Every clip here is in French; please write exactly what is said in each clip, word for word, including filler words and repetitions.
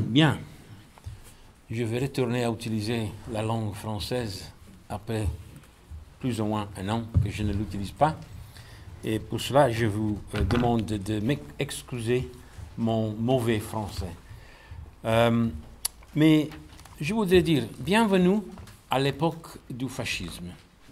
Bien. Je vais retourner à utiliser la langue française après plus ou moins un an que je ne l'utilise pas. Et pour cela, je vous euh, demande de m'excuser mon mauvais français. Euh, mais je voudrais dire bienvenue à l'époque du fascisme.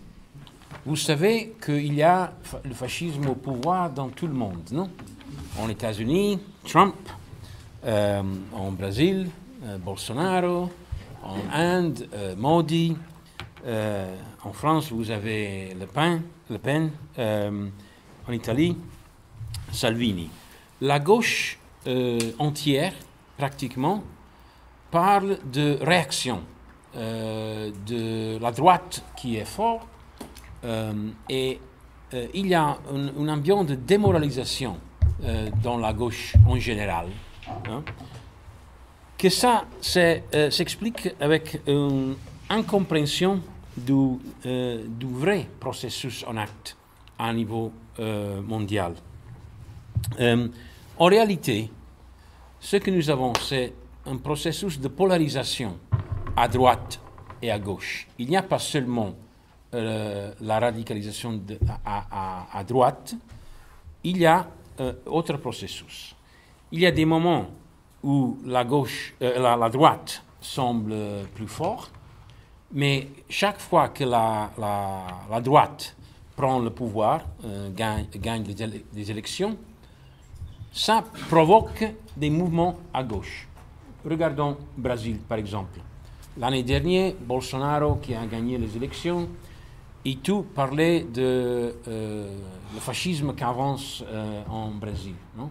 Vous savez qu'il y a le fascisme au pouvoir dans tout le monde, non? En États-Unis, Trump, euh, en Brésil, euh, Bolsonaro, en Inde, euh, Modi, euh, en France, vous avez Le Pen, Le Pen euh, en Italie, Salvini. La gauche euh, entière, pratiquement, parle de réaction, euh, de la droite qui est forte, euh, et euh, il y a une, une ambiance de démoralisation euh, dans la gauche en général. Hein, que ça euh, s'explique avec une incompréhension du, euh, du vrai processus en acte à un niveau euh, mondial. Euh, en réalité, ce que nous avons, c'est un processus de polarisation à droite et à gauche. Il n'y a pas seulement euh, la radicalisation de, à, à, à droite, il y a euh, autre processus. Il y a des moments où la gauche, euh, la, la droite semble plus forte, mais chaque fois que la, la, la droite prend le pouvoir, euh, gagne, gagne les, éle les élections, ça provoque des mouvements à gauche. Regardons le Brésil, par exemple. L'année dernière, Bolsonaro, qui a gagné les élections, et tout parlait de euh, le fascisme qui avance euh, en Brésil, non?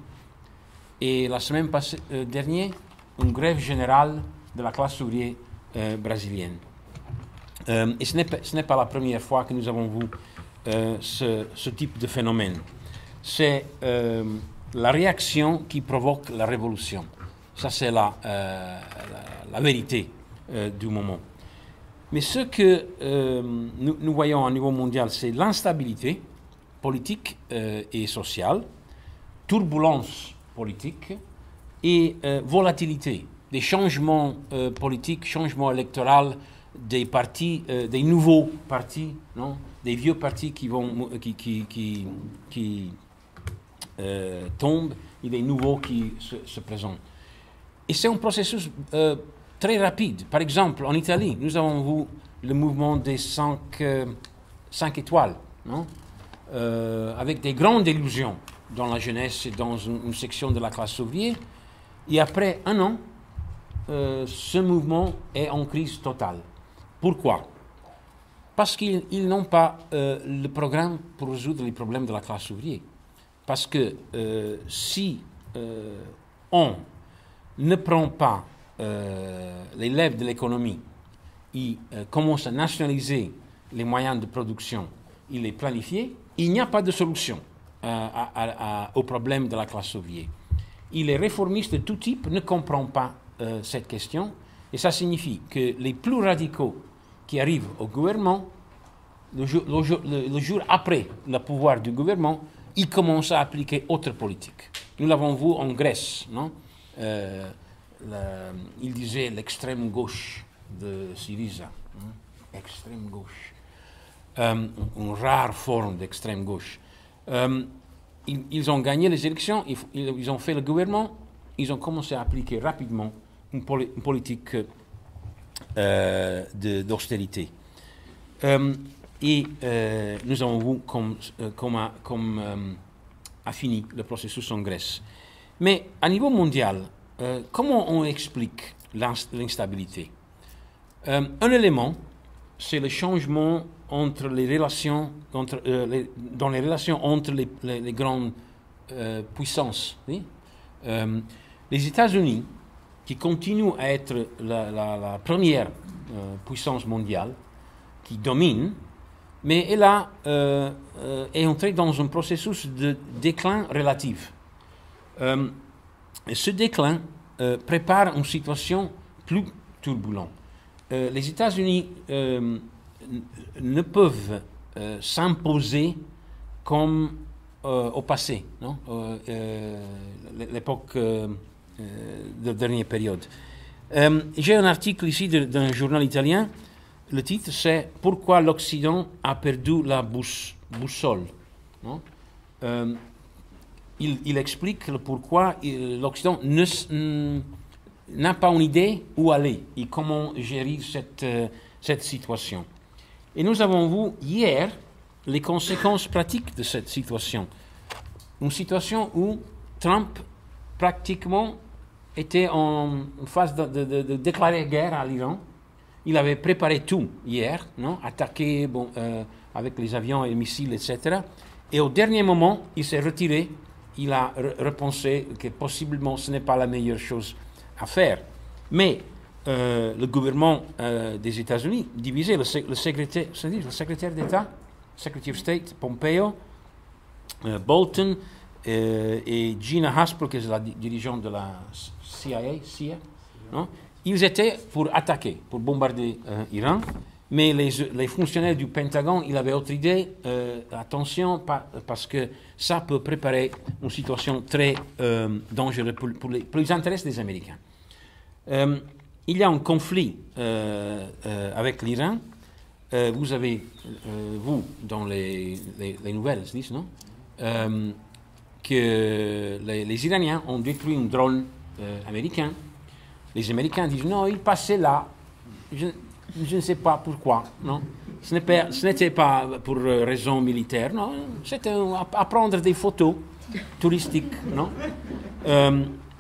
Et la semaine passée, euh, dernière, une grève générale de la classe ouvrière euh, brésilienne. Euh, et ce n'est pas, ce n'est pas la première fois que nous avons vu euh, ce, ce type de phénomène. C'est euh, la réaction qui provoque la révolution. Ça, c'est la, euh, la, la vérité euh, du moment. Mais ce que euh, nous, nous voyons à niveau mondial, c'est l'instabilité politique euh, et sociale, turbulence politique et euh, volatilité, des changements euh, politiques, changements électoraux, des partis, euh, des nouveaux partis, non, des vieux partis qui vont, qui, qui, qui, qui euh, tombent et des nouveaux qui se, se présentent. Et c'est un processus euh, très rapide. Par exemple, en Italie, nous avons vu le mouvement des cinq, euh, cinq étoiles, non, euh, avec des grandes illusions dans la jeunesse et dans une, une section de la classe ouvrière. Et après un an, euh, ce mouvement est en crise totale. Pourquoi? Parce qu'ils n'ont pas euh, le programme pour résoudre les problèmes de la classe ouvrière. Parce que euh, si euh, on ne prend pas euh, les lèvres de l'économie et euh, commence à nationaliser les moyens de production et les planifier, il n'y a pas de solution euh, à, à, à, au problème de la classe ouvrière. Et les réformistes de tout type ne comprennent pas euh, cette question, et ça signifie que les plus radicaux qui arrivent au gouvernement, le jour, le jour, le, le jour après le pouvoir du gouvernement, ils commencent à appliquer autre politique. Nous l'avons vu en Grèce, non? Euh, la, il disait l'extrême gauche de Syriza, hein? Extrême gauche, euh, une rare forme d'extrême gauche. Euh, ils, ils ont gagné les élections, ils, ils ont fait le gouvernement, ils ont commencé à appliquer rapidement une, poli une politique euh, d'austérité. Euh, et euh, nous avons vu comme, comme, a, comme euh, a fini le processus en Grèce. Mais à niveau mondial, euh, comment on explique l'instabilité? euh, Un élément, c'est le changement entre les relations, entre, euh, les, dans les relations entre les, les, les grandes euh, puissances. Oui? Euh, les États-Unis, qui continuent à être la, la, la première euh, puissance mondiale, qui domine, mais elle a, euh, euh, est entrée dans un processus de déclin relatif. Euh, et ce déclin euh, prépare une situation plus turbulente. Euh, les États-Unis euh, ne peuvent euh, s'imposer comme euh, au passé, non? Euh, euh, l'époque euh, de la dernière période. Euh, J'ai un article ici d'un journal italien. Le titre, c'est « Pourquoi l'Occident a perdu la bouss boussole ». Euh, il, il explique le pourquoi l'Occident n'a pas une idée où aller et comment gérer cette, euh, cette situation. Et nous avons vu hier les conséquences pratiques de cette situation. Une situation où Trump pratiquement était en phase de, de, de, de déclarer guerre à l'Iran. Il avait préparé tout hier, non? Attaqué bon, euh, avec les avions et les missiles, et cetera. Et au dernier moment, il s'est retiré. Il a re repensé que possiblement ce n'est pas la meilleure chose à faire. Mais euh, le gouvernement euh, des États-Unis, divisé, le, le secrétaire, le secrétaire d'État, Secretary of State, Pompeo, euh, Bolton euh, et Gina Haspel, qui est la dirigeante de la C I A, C I A, non? Ils étaient pour attaquer, pour bombarder euh, l'Iran, mais les, les fonctionnaires du Pentagone, ils avaient autre idée, euh, attention, pas, parce que ça peut préparer une situation très euh, dangereuse pour, pour, les, pour les intérêts des Américains. Euh, il y a un conflit euh, euh, avec l'Iran. Euh, vous avez, euh, vous, dans les, les, les nouvelles, disent, non euh, que les, les Iraniens ont détruit un drone euh, américain. Les Américains disent non, il passait là. Je, je ne sais pas pourquoi. Non, ce n'était pas pour raison militaire. Non, c'était à prendre des photos touristiques. Non. Euh,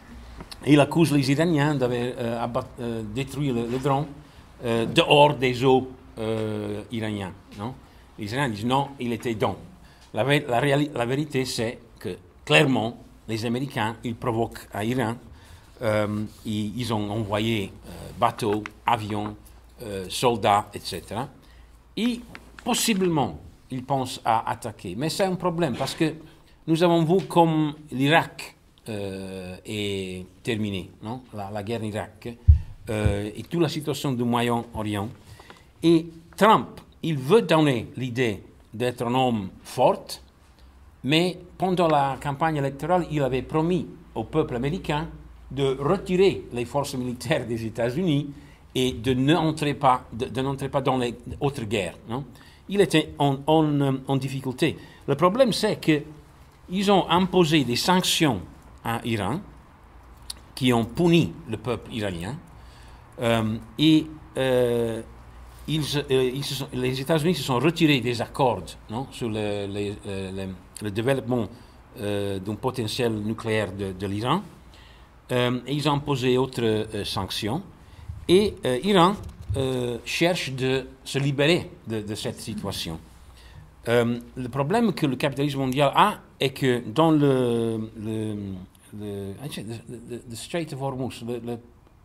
il accuse les Iraniens d'avoir euh, euh, détruit le, le drone euh, dehors des eaux euh, iraniennes. Non, les Iraniens disent non, il était dedans. La, la, la vérité, c'est que clairement, les Américains, ils provoquent à l'Iran. Euh, ils, ils ont envoyé euh, bateaux, avions, euh, soldats, et cetera. Et possiblement, ils pensent à attaquer. Mais c'est un problème parce que nous avons vu comme l'Irak euh, est terminé, non? La, la guerre en Irak euh, et toute la situation du Moyen-Orient. Et Trump, il veut donner l'idée d'être un homme fort, mais pendant la campagne électorale, il avait promis au peuple américain de retirer les forces militaires des États-Unis et de n'entrer pas, de, de n'entrer pas dans les autres guerres. Non? Il était en, en, en difficulté. Le problème, c'est qu'ils ont imposé des sanctions à l'Iran qui ont puni le peuple iranien euh, et euh, ils, euh, ils sont, les États-Unis se sont retirés des accords non, sur le, le, le, le développement euh, d'un potentiel nucléaire de, de l'Iran. Euh, ils ont imposé d'autres euh, sanctions et l'Iran euh, euh, cherche de se libérer de, de cette situation. Euh, le problème que le capitalisme mondial a est que dans le, le, le, le, le Strait of Hormuz, le, le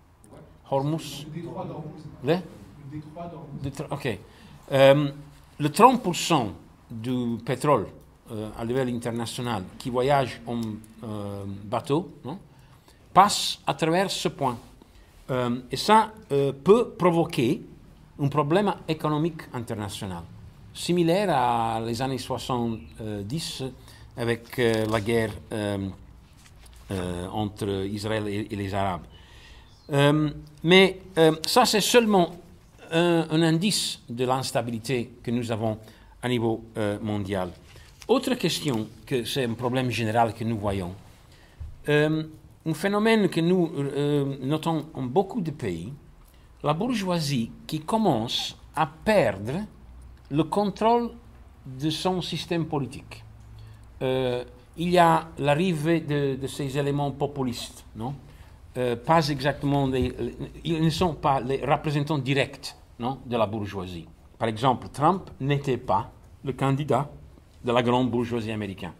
Hormuz, le détroit d'Hormuz, le, le détroit d'Hormuz. Ok. Euh, le trente pour cent du pétrole euh, à l'échelle internationale qui voyage en euh, bateau, non, passe à travers ce point. Euh, et ça euh, peut provoquer un problème économique international, similaire à les années soixante-dix avec euh, la guerre euh, euh, entre Israël et, et les Arabes. Euh, mais euh, ça, c'est seulement un, un indice de l'instabilité que nous avons à niveau euh, mondial. Autre question, que c'est un problème général que nous voyons. Euh, Un phénomène que nous euh, notons en beaucoup de pays, la bourgeoisie qui commence à perdre le contrôle de son système politique. Euh, il y a l'arrivée de, de ces éléments populistes, non? Euh, pas exactement les, les, ils ne sont pas les représentants directs, non, de la bourgeoisie. Par exemple, Trump n'était pas le candidat de la grande bourgeoisie américaine.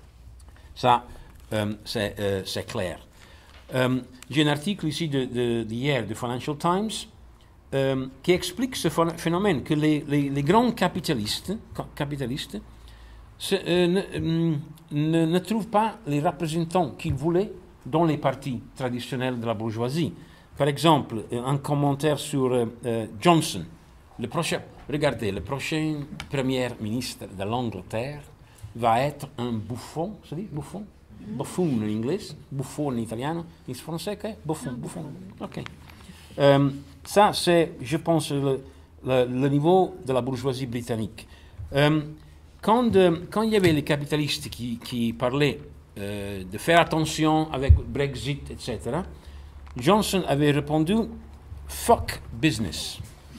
Ça, euh, c'est euh, clair. Euh, J'ai un article ici d'hier du Financial Times euh, qui explique ce phénomène, que les, les, les grands capitalistes, capitalistes se, euh, ne, ne, ne trouvent pas les représentants qu'ils voulaient dans les partis traditionnels de la bourgeoisie. Par exemple, un commentaire sur euh, Johnson. Le prochain, regardez, le prochain Premier ministre de l'Angleterre va être un bouffon, ça dit bouffon? Buffoon in inglese, buffone in italiano, in francese, buffon, buffon. Ok. Euh, ça, c'est, je pense, le, le, le niveau de la bourgeoisie britannique. Euh, quand, euh, quand il y avait les capitalistes qui, qui parlaient euh, de faire attention avec Brexit, et cetera, Johnson avait répondu « fuck business ».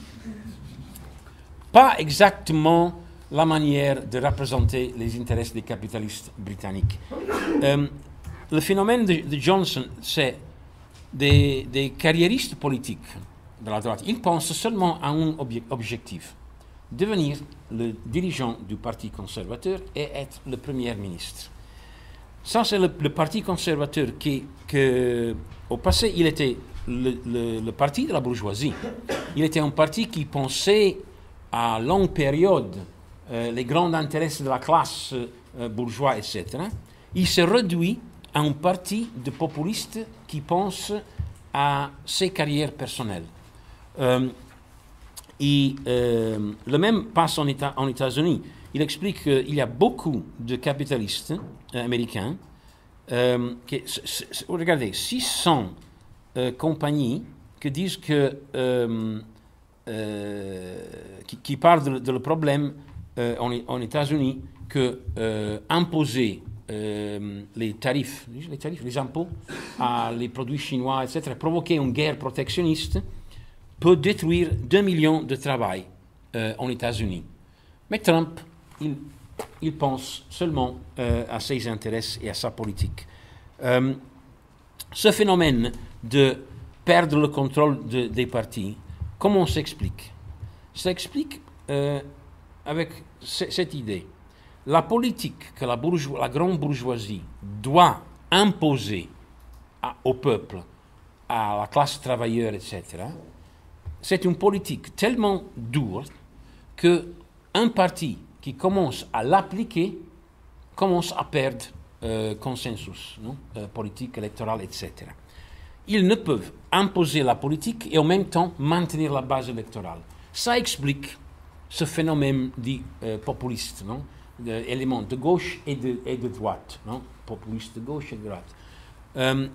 Pas exactement la manière de représenter les intérêts des capitalistes britanniques. Euh, le phénomène de, de Johnson, c'est des, des carriéristes politiques de la droite. Ils pensent seulement à un obje- objectif, devenir le dirigeant du Parti conservateur et être le Premier ministre. Ça, c'est le, le Parti conservateur qui, que, au passé, il était le, le, le parti de la bourgeoisie. Il était un parti qui pensait à longue période euh, les grands intérêts de la classe euh, bourgeoise, et cetera. Il se réduit à un parti de populistes qui pensent à ses carrières personnelles. Euh, et euh, le même passe en, État, en États-Unis. Il explique qu'il y a beaucoup de capitalistes euh, américains. Euh, qui, c- c- regardez, six cents euh, compagnies qui disent que euh, Euh, qui, qui parle de, de le problème euh, en, en États-Unis que euh, imposer euh, les tarifs, les tarifs, les impôts à les produits chinois, et cetera, provoquer une guerre protectionniste peut détruire deux millions de travail euh, en États-Unis. Mais Trump, il, il pense seulement euh, à ses intérêts et à sa politique. Euh, ce phénomène de perdre le contrôle de, des partis, comment on s'explique? Ça s'explique euh, avec c- cette idée. La politique que la, bourgeois, la grande bourgeoisie doit imposer à, au peuple, à la classe travailleuse, et cetera, c'est une politique tellement dure qu'un parti qui commence à l'appliquer commence à perdre euh, consensus non? euh, politique, électoral, et cetera. Ils ne peuvent imposer la politique et en même temps maintenir la base électorale. Ça explique ce phénomène dit euh, populiste, non? D'éléments de gauche et de, et de droite, non? Populistes de gauche et de droite. Euh,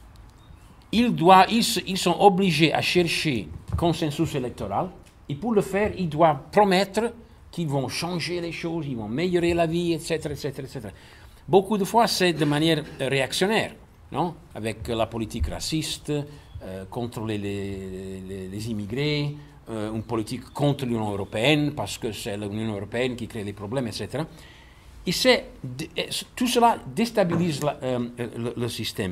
ils, doivent, ils, ils sont obligés à chercher consensus électoral et pour le faire, ils doivent promettre qu'ils vont changer les choses, ils vont améliorer la vie, et cetera, et cetera, et cetera. Beaucoup de fois, c'est de manière réactionnaire. Non? Avec la politique raciste, euh, contrôler les, les, les immigrés, euh, une politique contre l'Union européenne, parce que c'est l'Union européenne qui crée les problèmes, et cetera. Et c'est, tout cela déstabilise la, euh, le, le système.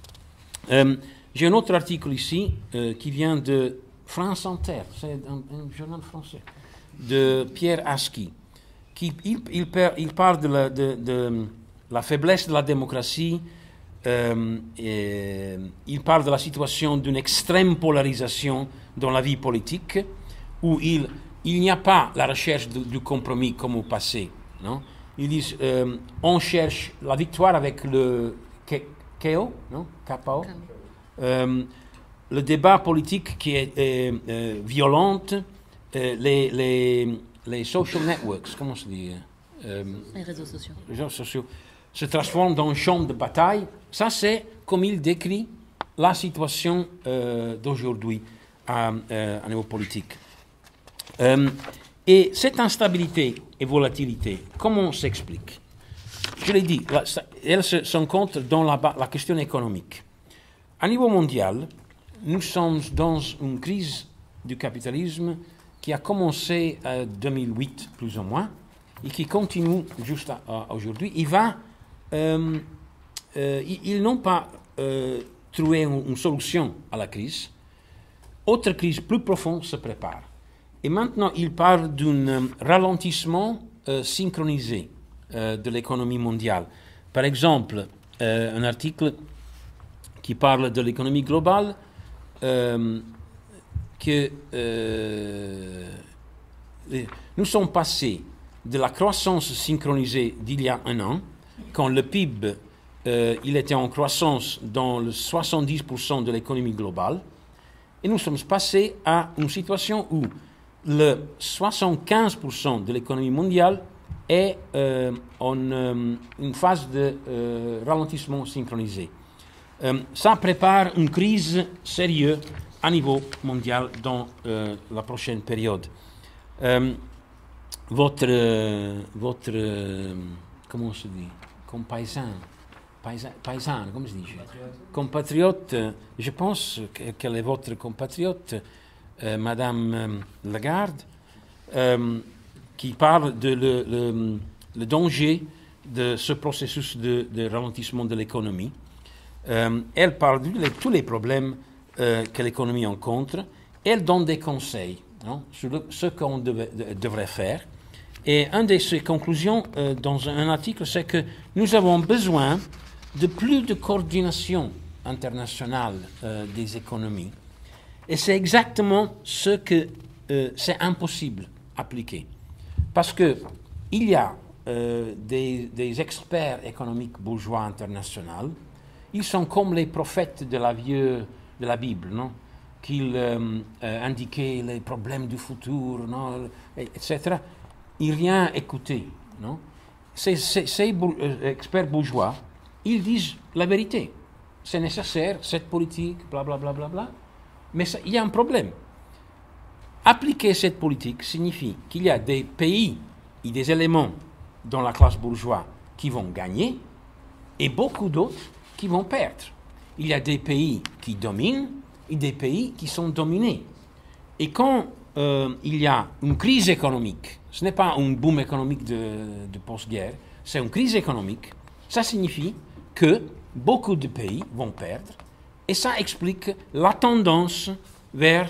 Euh, j'ai un autre article ici euh, qui vient de France Inter, c'est un, un journal français, de Pierre Aski, qui il, il, il parle de la, de, de la faiblesse de la démocratie. Euh, et, il parle de la situation d'une extrême polarisation dans la vie politique, où il, il n'y a pas la recherche de, du compromis comme au passé. Non? Ils disent euh, on cherche la victoire avec le K O, non? K O. Euh, le débat politique qui est euh, euh, violent, euh, les, les, les social networks, comment se dit euh, Les réseaux sociaux. Les réseaux sociaux se transforment dans un champ de bataille. Ça, c'est comme il décrit la situation euh, d'aujourd'hui à, euh, à niveau politique. Euh, et cette instabilité et volatilité, comment s'explique? Je l'ai dit, la, ça, elle se, se rencontre dans la, la question économique. À niveau mondial, nous sommes dans une crise du capitalisme qui a commencé en deux mille huit, plus ou moins, et qui continue jusqu'à aujourd'hui. Il va... Euh, euh, ils n'ont pas euh, trouvé une, une solution à la crise. Autre crise plus profonde se prépare. Et maintenant, ils parlent d'un ralentissement euh, synchronisé euh, de l'économie mondiale. Par exemple, euh, un article qui parle de l'économie globale, euh, que euh, nous sommes passés de la croissance synchronisée d'il y a un an, quand le P I B euh, il était en croissance dans le soixante-dix pour cent de l'économie globale, et nous sommes passés à une situation où le soixante-quinze pour cent de l'économie mondiale est euh, en euh, une phase de euh, ralentissement synchronisé. Euh, ça prépare une crise sérieuse à niveau mondial dans euh, la prochaine période. Euh, votre, euh, votre euh, comment se dit, compaisan, paisan, paisan, comment se dit, compatriote, je pense qu'elle est votre compatriote, euh, Madame euh, Lagarde, euh, qui parle de le, le, le danger de ce processus de, de ralentissement de l'économie. Euh, elle parle de tous les problèmes euh, que l'économie rencontre. Elle donne des conseils, non, sur le, ce qu'on deve, de, devrait faire. Et une de ses conclusions euh, dans un article, c'est que nous avons besoin de plus de coordination internationale euh, des économies. Et c'est exactement ce que euh, c'est impossible d'appliquer. Parce qu'il y a euh, des, des experts économiques bourgeois internationaux. Ils sont comme les prophètes de la, vieux, de la Bible, non? Qu'ils euh, euh, indiquaient les problèmes du futur, non? et cetera. Ils n'ont rien écouté. Non? Ces, ces, ces bour euh, experts bourgeois, ils disent la vérité. C'est nécessaire, cette politique, blablabla. Bla, bla, bla, bla. Mais il y a un problème. Appliquer cette politique signifie qu'il y a des pays et des éléments dans la classe bourgeoise qui vont gagner et beaucoup d'autres qui vont perdre. Il y a des pays qui dominent et des pays qui sont dominés. Et quand euh, il y a une crise économique, ce n'est pas un boom économique de, de post-guerre, c'est une crise économique, ça signifie que beaucoup de pays vont perdre et ça explique la tendance vers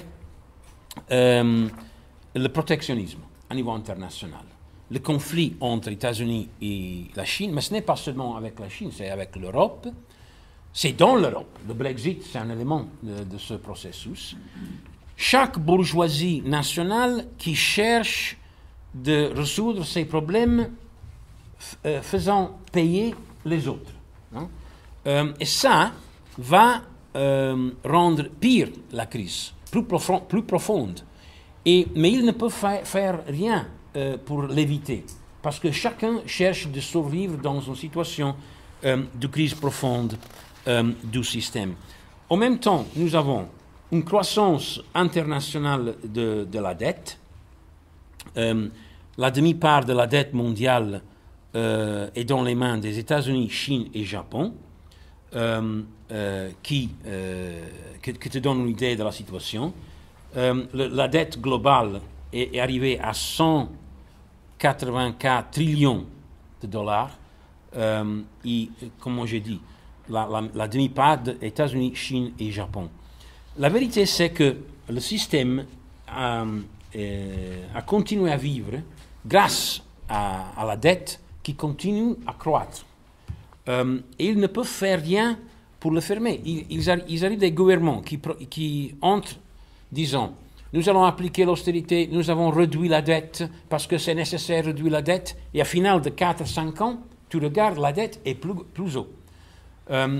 euh, le protectionnisme à niveau international. Le conflit entre les États-Unis et la Chine, mais ce n'est pas seulement avec la Chine, c'est avec l'Europe. C'est dans l'Europe. Le Brexit, c'est un élément de, de ce processus. Chaque bourgeoisie nationale qui cherche de résoudre ses problèmes euh, faisant payer les autres. Hein? Euh, et ça va euh, rendre pire la crise, plus, profond, plus profonde. Et, mais ils ne peuvent fa faire rien euh, pour l'éviter, parce que chacun cherche de survivre dans une situation euh, de crise profonde euh, du système. En même temps, nous avons une croissance internationale de, de la dette. Euh, la demi-part de la dette mondiale euh, est dans les mains des États-Unis, Chine et Japon, euh, euh, qui, euh, que, que te donne une idée de la situation. Euh, le, la dette globale est, est arrivée à cent quatre-vingt-quatre trillions de dollars. Euh, et, comme j'ai dit, la, la, la demi-part des États-Unis, Chine et Japon. La vérité, c'est que le système a, euh, a continué à vivre grâce à, à la dette qui continue à croître. Euh, et ils ne peuvent faire rien pour le fermer. Ils, ils, arri ils arrivent des gouvernements qui, qui entrent, disant, nous allons appliquer l'austérité, nous avons réduit la dette parce que c'est nécessaire de réduire la dette, et à final de quatre à cinq ans, tu regardes, la dette est plus, plus haut. Euh,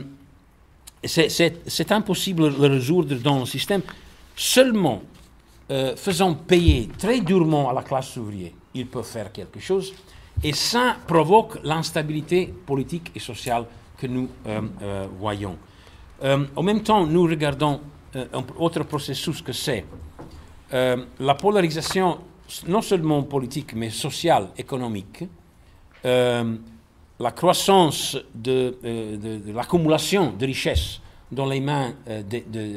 c'est impossible de le résoudre dans le système. Seulement euh, faisant payer très durement à la classe ouvrière, ils peuvent faire quelque chose. Et ça provoque l'instabilité politique et sociale que nous euh, euh, voyons. Euh, en même temps, nous regardons euh, un autre processus que c'est euh, la polarisation, non seulement politique, mais sociale, économique. Euh, la croissance de, euh, de, de l'accumulation de richesses dans les mains euh,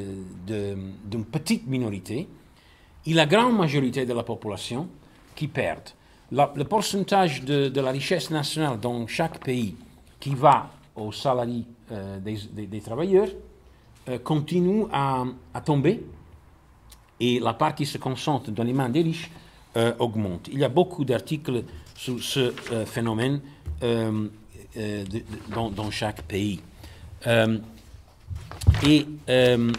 d'une petite minorité et la grande majorité de la population qui perdent. La, le pourcentage de, de la richesse nationale dans chaque pays qui va aux salariés euh, des, des, des travailleurs euh, continue à, à tomber et la part qui se concentre dans les mains des riches euh, augmente. Il y a beaucoup d'articles sur ce euh, phénomène euh, euh, de, de, dans, dans chaque pays. Euh, et euh,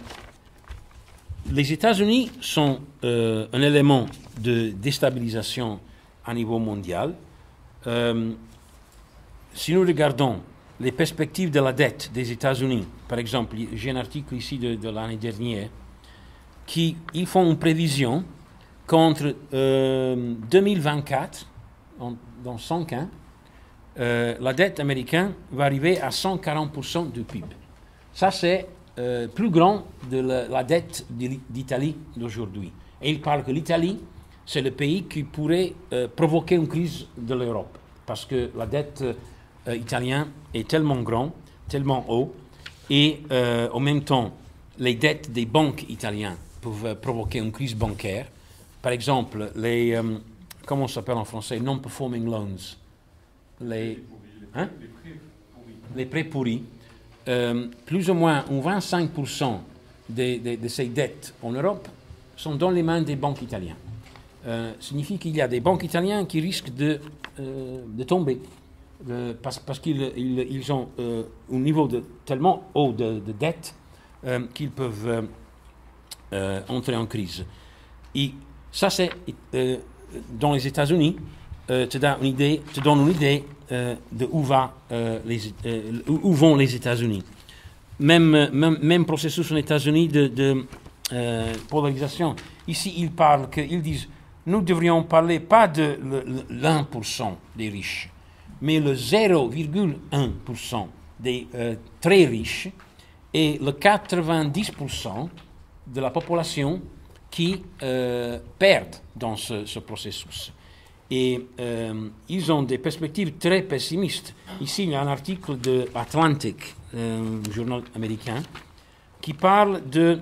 les États-Unis sont euh, un élément de déstabilisation à niveau mondial. Euh, si nous regardons les perspectives de la dette des États-Unis, par exemple, j'ai un article ici de, de l'année dernière, qui ils font une prévision qu'entre euh, deux mille vingt-quatre, en, dans cinq ans, euh, la dette américaine va arriver à cent quarante pour cent du P I B. Ça, c'est euh, plus grand de la, la dette d'Italie d'aujourd'hui. Et il parle que l'Italie, c'est le pays qui pourrait euh, provoquer une crise de l'Europe, parce que la dette euh, italienne est tellement grande, tellement haut, et euh, en même temps, les dettes des banques italiennes peuvent provoquer une crise bancaire. Par exemple, les, euh, comment ça s'appelle en français, non-performing loans, les, hein? les prêts pourris, euh, plus ou moins vingt-cinq pour cent de, de, de ces dettes en Europe sont dans les mains des banques italiennes. Euh, signifie qu'il y a des banques italiennes qui risquent de, euh, de tomber euh, parce, parce qu'ils ils, ils ont euh, un niveau de, tellement haut de, de dette euh, qu'ils peuvent euh, euh, entrer en crise. Et ça, c'est euh, dans les États-Unis, euh, te donne une idée, te donne une idée euh, de où, va, euh, les, euh, où vont les États-Unis. Même, même, même processus aux États-Unis de, de euh, polarisation. Ici, ils parlent, que, ils disent, nous devrions parler pas de l'un pour cent des riches, mais le zéro virgule un pour cent des euh, très riches et le quatre-vingt-dix pour cent de la population qui euh, perdent dans ce, ce processus. Et euh, ils ont des perspectives très pessimistes. Ici, il y a un article de Atlantic, euh, un journal américain, qui parle de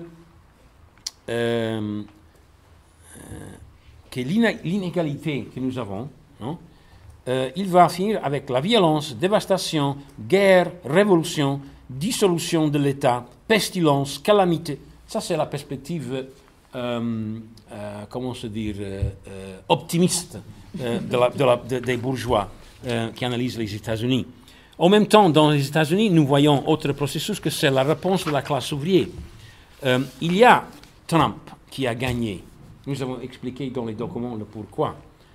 euh, euh, que l'inégalité que nous avons, non, euh, il va finir avec la violence, dévastation, guerre, révolution, dissolution de l'État, pestilence, calamité. Ça, c'est la perspective, euh, euh, comment se dire, euh, euh, optimiste euh, de la, de la, de, des bourgeois euh, qui analysent les États-Unis. En même temps, dans les États-Unis, nous voyons autre processus que c'est la réponse de la classe ouvrière. Euh, il y a Trump qui a gagné. Nous avons expliqué dans les documents le pourquoi.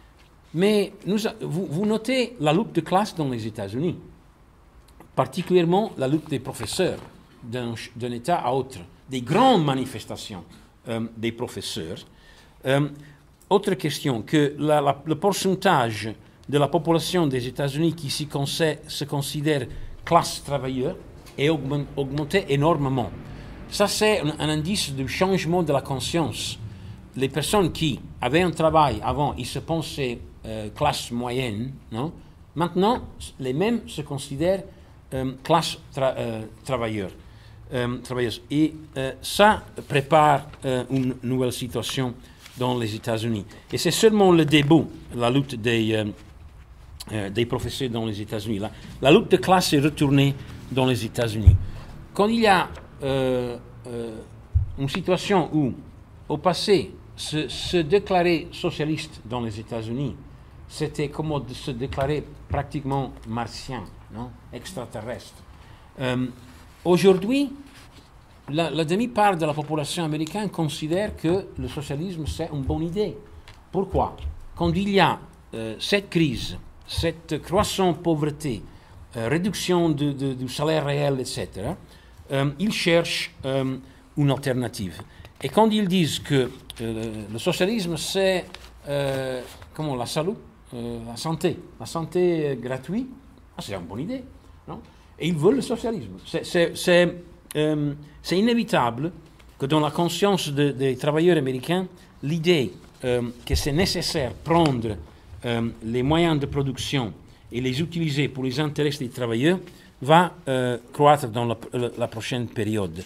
Mais nous a, vous, vous notez la lutte de classe dans les États-Unis, particulièrement la lutte des professeurs d'un, d'un État à autre, des grandes manifestations euh, des professeurs. Euh, autre question, que la, la, le pourcentage de la population des États-Unis qui s'y conse- se considère classe travailleuse est augment, augmenté énormément. Ça, c'est un, un indice du changement de la conscience. Les personnes qui avaient un travail avant, ils se pensaient euh, classe moyenne, non? Maintenant, les mêmes se considèrent euh, classe tra- euh, travailleur, euh, travailleuse. Et euh, ça prépare euh, une nouvelle situation dans les États-Unis. Et c'est seulement le début, la lutte des, euh, euh, des professeurs dans les États-Unis. La, la lutte de classe est retournée dans les États-Unis. Quand il y a euh, euh, une situation où, au passé, Se, se déclarer socialiste dans les États-Unis, c'était comme de se déclarer pratiquement martien, non? Extraterrestre. Euh, aujourd'hui, la, la demi-part de la population américaine considère que le socialisme, c'est une bonne idée. Pourquoi? Quand il y a euh, cette crise, cette croissante pauvreté, euh, réduction de, de, du salaire réel, et cetera, euh, ils cherchent euh, une alternative. Et quand ils disent que euh, le socialisme, c'est euh, comment, la santé, euh, la santé, la santé euh, gratuite, ah, c'est une bonne idée, non? Et ils veulent le socialisme. C'est, c'est, c'est, euh, c'est inévitable que dans la conscience de, des travailleurs américains, l'idée euh, que c'est nécessaire de prendre euh, les moyens de production et les utiliser pour les intérêts des travailleurs va euh, croître dans la, la, la prochaine période.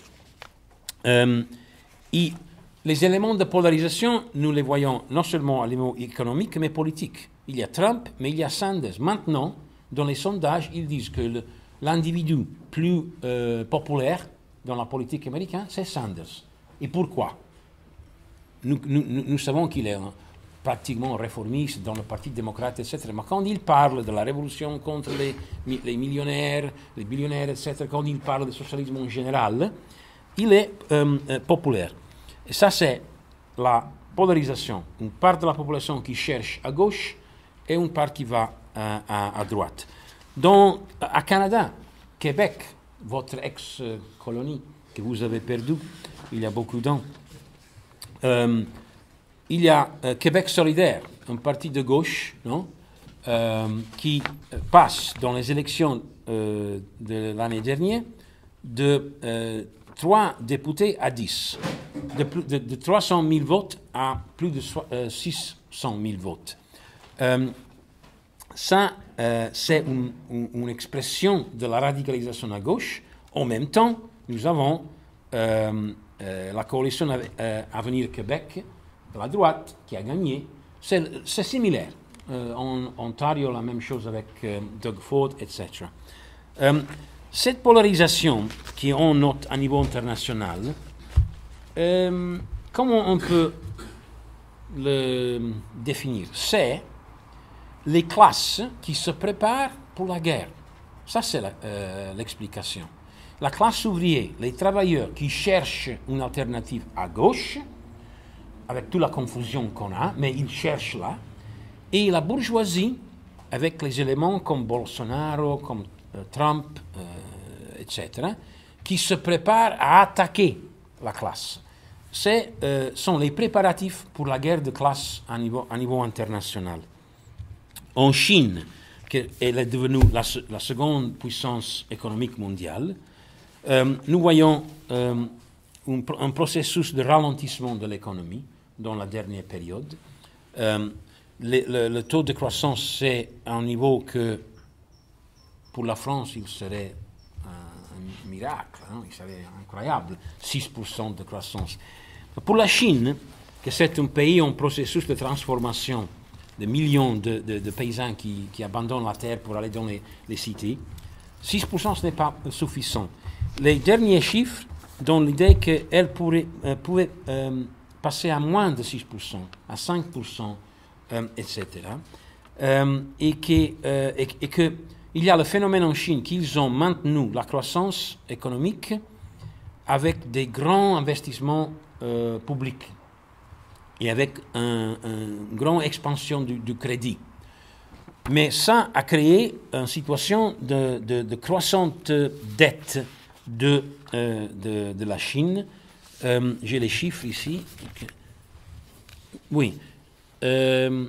Euh, Et les éléments de polarisation, nous les voyons non seulement à niveau économique, mais politique. Il y a Trump, mais il y a Sanders. Maintenant, dans les sondages, ils disent que le, l'individu plus euh, populaire dans la politique américaine, c'est Sanders. Et pourquoi? Nous, nous, nous savons qu'il est un, pratiquement réformiste dans le Parti démocrate, et cetera. Mais quand il parle de la révolution contre les, les millionnaires, les billionnaires, et cetera, quand il parle du socialisme en général, il est euh, euh, populaire. Et ça, c'est la polarisation. Une part de la population qui cherche à gauche et une part qui va euh, à, à droite. Dans, à Canada, Québec, votre ex-colonie que vous avez perdue il y a beaucoup d'années, euh, il y a euh, Québec solidaire, un parti de gauche, non, euh, qui passe dans les élections euh, de l'année dernière de euh, trois députés à dix. De, de, de trois cent mille votes à plus de euh, six cent mille votes. Euh, ça, euh, c'est une, une, une expression de la radicalisation à gauche. En même temps, nous avons euh, euh, la coalition euh, Avenir Québec de la droite qui a gagné. C'est, c'est similaire. Euh, en Ontario, la même chose avec euh, Doug Ford, et cetera. Euh, cette polarisation qui on note à niveau international, euh, comment on peut le définir? C'est les classes qui se préparent pour la guerre. Ça, c'est la, euh, l'explication. La classe ouvrière, les travailleurs qui cherchent une alternative à gauche, avec toute la confusion qu'on a, mais ils cherchent là, et la bourgeoisie, avec les éléments comme Bolsonaro, comme euh, Trump, euh, et cetera, qui se préparent à attaquer la classe. Ce euh, sont les préparatifs pour la guerre de classe à niveau, à niveau international. En Chine, qui elle est devenue la, la seconde puissance économique mondiale, euh, nous voyons euh, un, un processus de ralentissement de l'économie dans la dernière période. Euh, le, le, le taux de croissance, c'est à un niveau que, pour la France, il serait un, un miracle, hein, il serait incroyable, six pour cent de croissance. Pour la Chine, que c'est un pays en processus de transformation, de millions de, de, de paysans qui, qui abandonnent la terre pour aller dans les, les cités, six pour cent ce n'est pas suffisant. Les derniers chiffres donnent l'idée qu'elle pourrait, euh, pouvait euh, passer à moins de six pour cent, à cinq pour cent, euh, et cetera. Euh, et qu'il euh, et, et que il y a le phénomène en Chine qu'ils ont maintenu la croissance économique avec des grands investissements euh, publics et avec un, une grande expansion du, du crédit. Mais ça a créé une situation de, de, de croissante dette de, euh, de, de la Chine. Euh, j'ai les chiffres ici. Oui. Euh,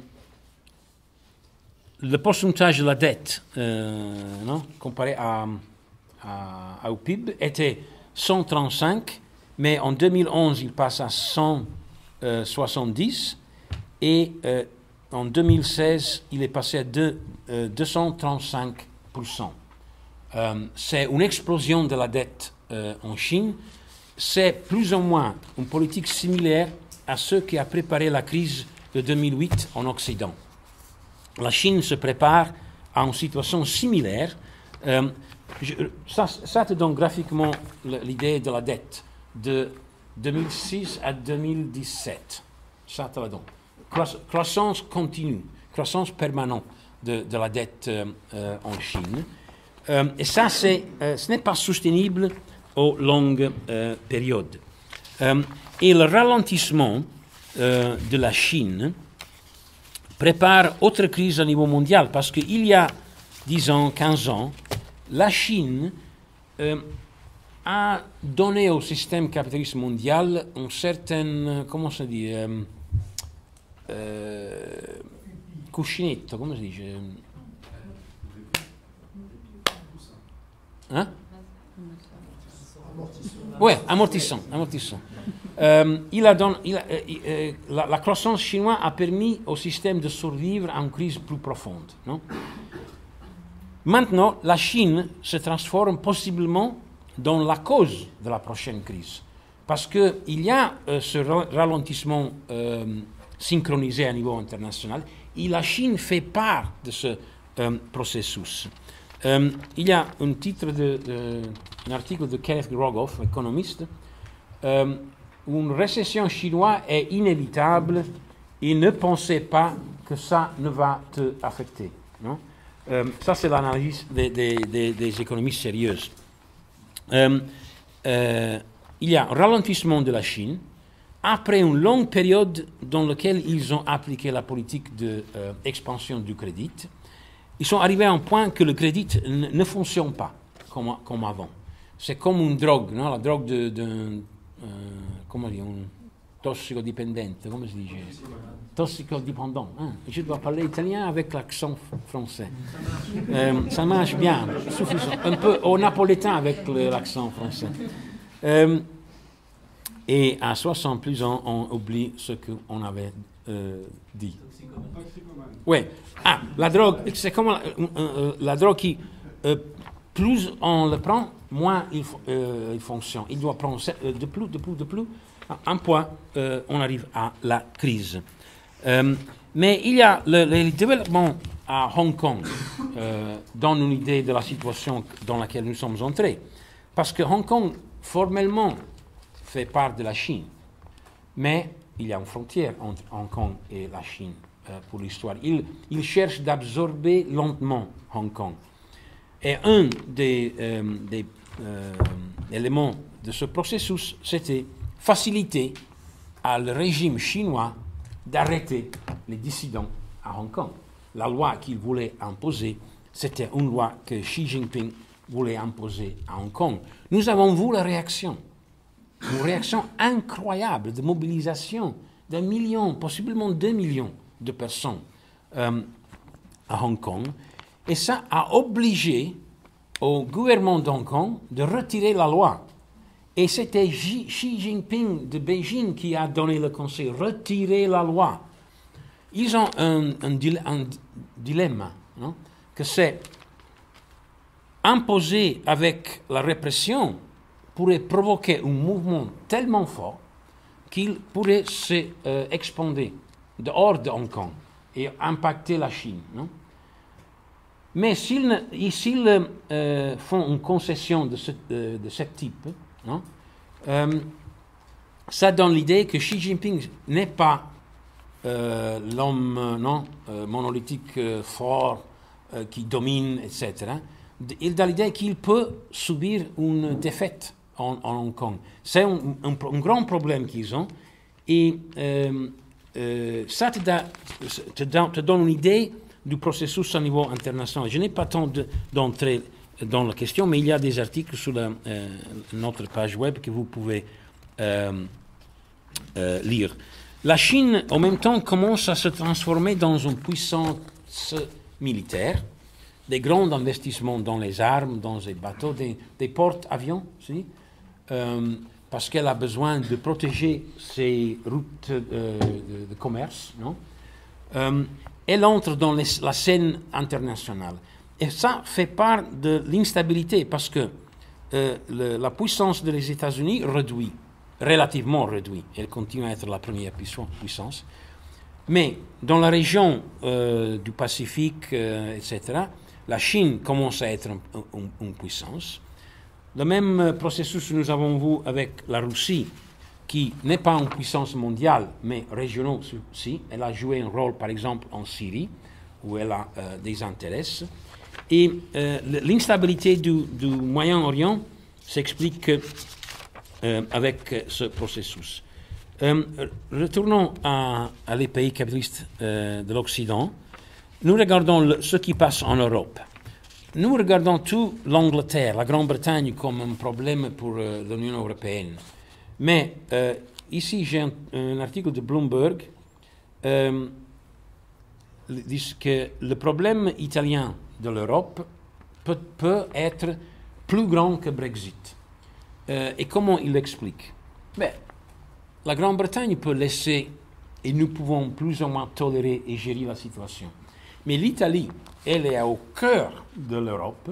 le pourcentage de la dette, euh, non, comparé à, à, au P I B, était cent trente-cinq, mais en deux mille onze, il passe à cent soixante-dix, et euh, en deux mille seize, il est passé à deux, euh, deux cent trente-cinq pour cent. Euh, c'est une explosion de la dette euh, en Chine. C'est plus ou moins une politique similaire à ce qui a préparé la crise de deux mille huit en Occident. La Chine se prépare à une situation similaire. Euh, je, ça, ça te donne graphiquement l'idée de la dette de deux mille six à deux mille dix-sept. Ça te la donne. Croissance continue, croissance permanente de, de la dette euh, euh, en Chine. Euh, et ça, c'est, euh, ce n'est pas soutenable aux longues euh, périodes. Euh, et le ralentissement euh, de la Chine prépare autre crise au niveau mondial, parce qu'il y a dix ans, quinze ans, la Chine euh, a donné au système capitaliste mondial une certaine, comment ça dit, euh, euh, cuscinetto, comment ça dit, hein? Oui, amortissant, amortissant. Euh, il a don, il a, euh, euh, la, la croissance chinoise a permis au système de survivre à une crise plus profonde. Non? Maintenant, la Chine se transforme possiblement dans la cause de la prochaine crise. Parce qu'il y a euh, ce ralentissement euh, synchronisé à niveau international, et la Chine fait part de ce euh, processus. Euh, il y a un titre, de, de, un article de Kenneth Rogoff, économiste, euh, une récession chinoise est inévitable et ne pensez pas que ça ne va te affecter. Non? Euh, ça, c'est l'analyse des, des, des, des économistes sérieuses. Euh, euh, il y a un ralentissement de la Chine après une longue période dans laquelle ils ont appliqué la politique d'expansion euh, du crédit. Ils sont arrivés à un point que le crédit ne, ne fonctionne pas comme, comme avant. C'est comme une drogue, non? La drogue de, de euh, comment dire, un tossicodipendente, comment se dit? Tossicodépendant. Hein? Je dois parler italien avec l'accent français. Euh, ça marche bien, suffisant. Un peu au napolitain avec l'accent français. Euh, et à soixante plus ans, on oublie ce qu'on avait euh, dit. Oui. Ah, la drogue, c'est comme la, euh, euh, la drogue qui, euh, plus on le prend, moins il, euh, il fonctionne. Il doit prendre de plus, de plus, de plus. À un point, euh, on arrive à la crise. Euh, mais il y a le, le développement à Hong Kong euh, donne une idée de la situation dans laquelle nous sommes entrés. Parce que Hong Kong, formellement, fait part de la Chine. Mais il y a une frontière entre Hong Kong et la Chine euh, pour l'histoire. Il, il cherche d'absorber lentement Hong Kong. Et un des, euh, des euh, éléments de ce processus, c'était faciliter à le régime chinois d'arrêter les dissidents à Hong Kong. La loi qu'il voulait imposer, c'était une loi que Xi Jinping voulait imposer à Hong Kong. Nous avons vu la réaction, une réaction incroyable de mobilisation d'un million, possiblement deux millions de personnes euh, à Hong Kong. Et ça a obligé au gouvernement d'Hong Kong de retirer la loi. Et c'était Xi Jinping de Beijing qui a donné le conseil, retirer la loi. Ils ont un, un, dile, un dilemme, non? Que c'est imposer avec la répression pourrait provoquer un mouvement tellement fort qu'il pourrait se euh, expander dehors de Hong Kong et impacter la Chine. Non? Mais s'ils, s'ils euh, font une concession de ce, de, de ce type, non? Euh, ça donne l'idée que Xi Jinping n'est pas euh, l'homme non, euh, monolithique euh, fort euh, qui domine, et cetera. Il donne l'idée qu'il peut subir une défaite en, en Hong Kong. C'est un, un, un grand problème qu'ils ont. Et euh, euh, ça te, da, te, da, te donne une idée du processus au niveau international. Je n'ai pas tant d'entrer dans la question, mais il y a des articles sur la, euh, notre page web que vous pouvez euh, euh, lire. La Chine, en même temps, commence à se transformer dans une puissance militaire, des grands investissements dans les armes, dans les bateaux, des, des porte-avions, si, euh, parce qu'elle a besoin de protéger ses routes euh, de, de commerce, non? Euh, elle entre dans les, la scène internationale. Et ça fait part de l'instabilité, parce que euh, le, la puissance des États-Unis réduit, relativement réduit. Elle continue à être la première puissance. Mais dans la région euh, du Pacifique, euh, et cetera, la Chine commence à être une un, un puissance. Le même processus que nous avons vu avec la Russie, qui n'est pas une puissance mondiale, mais régionale aussi. Elle a joué un rôle, par exemple, en Syrie, où elle a euh, des intérêts. Et euh, l'instabilité du, du Moyen-Orient s'explique euh, avec ce processus. Euh, retournons à, à les pays capitalistes euh, de l'Occident. Nous regardons le, ce qui passe en Europe. Nous regardons tout l'Angleterre, la Grande-Bretagne comme un problème pour euh, l'Union européenne. Mais euh, ici, j'ai un, un article de Bloomberg euh, qui dit que le problème italien de l'Europe peut, peut être plus grand que Brexit. Euh, et comment il l'explique? Ben, la Grande-Bretagne peut laisser, et nous pouvons plus ou moins tolérer et gérer la situation. Mais l'Italie, elle est au cœur de l'Europe,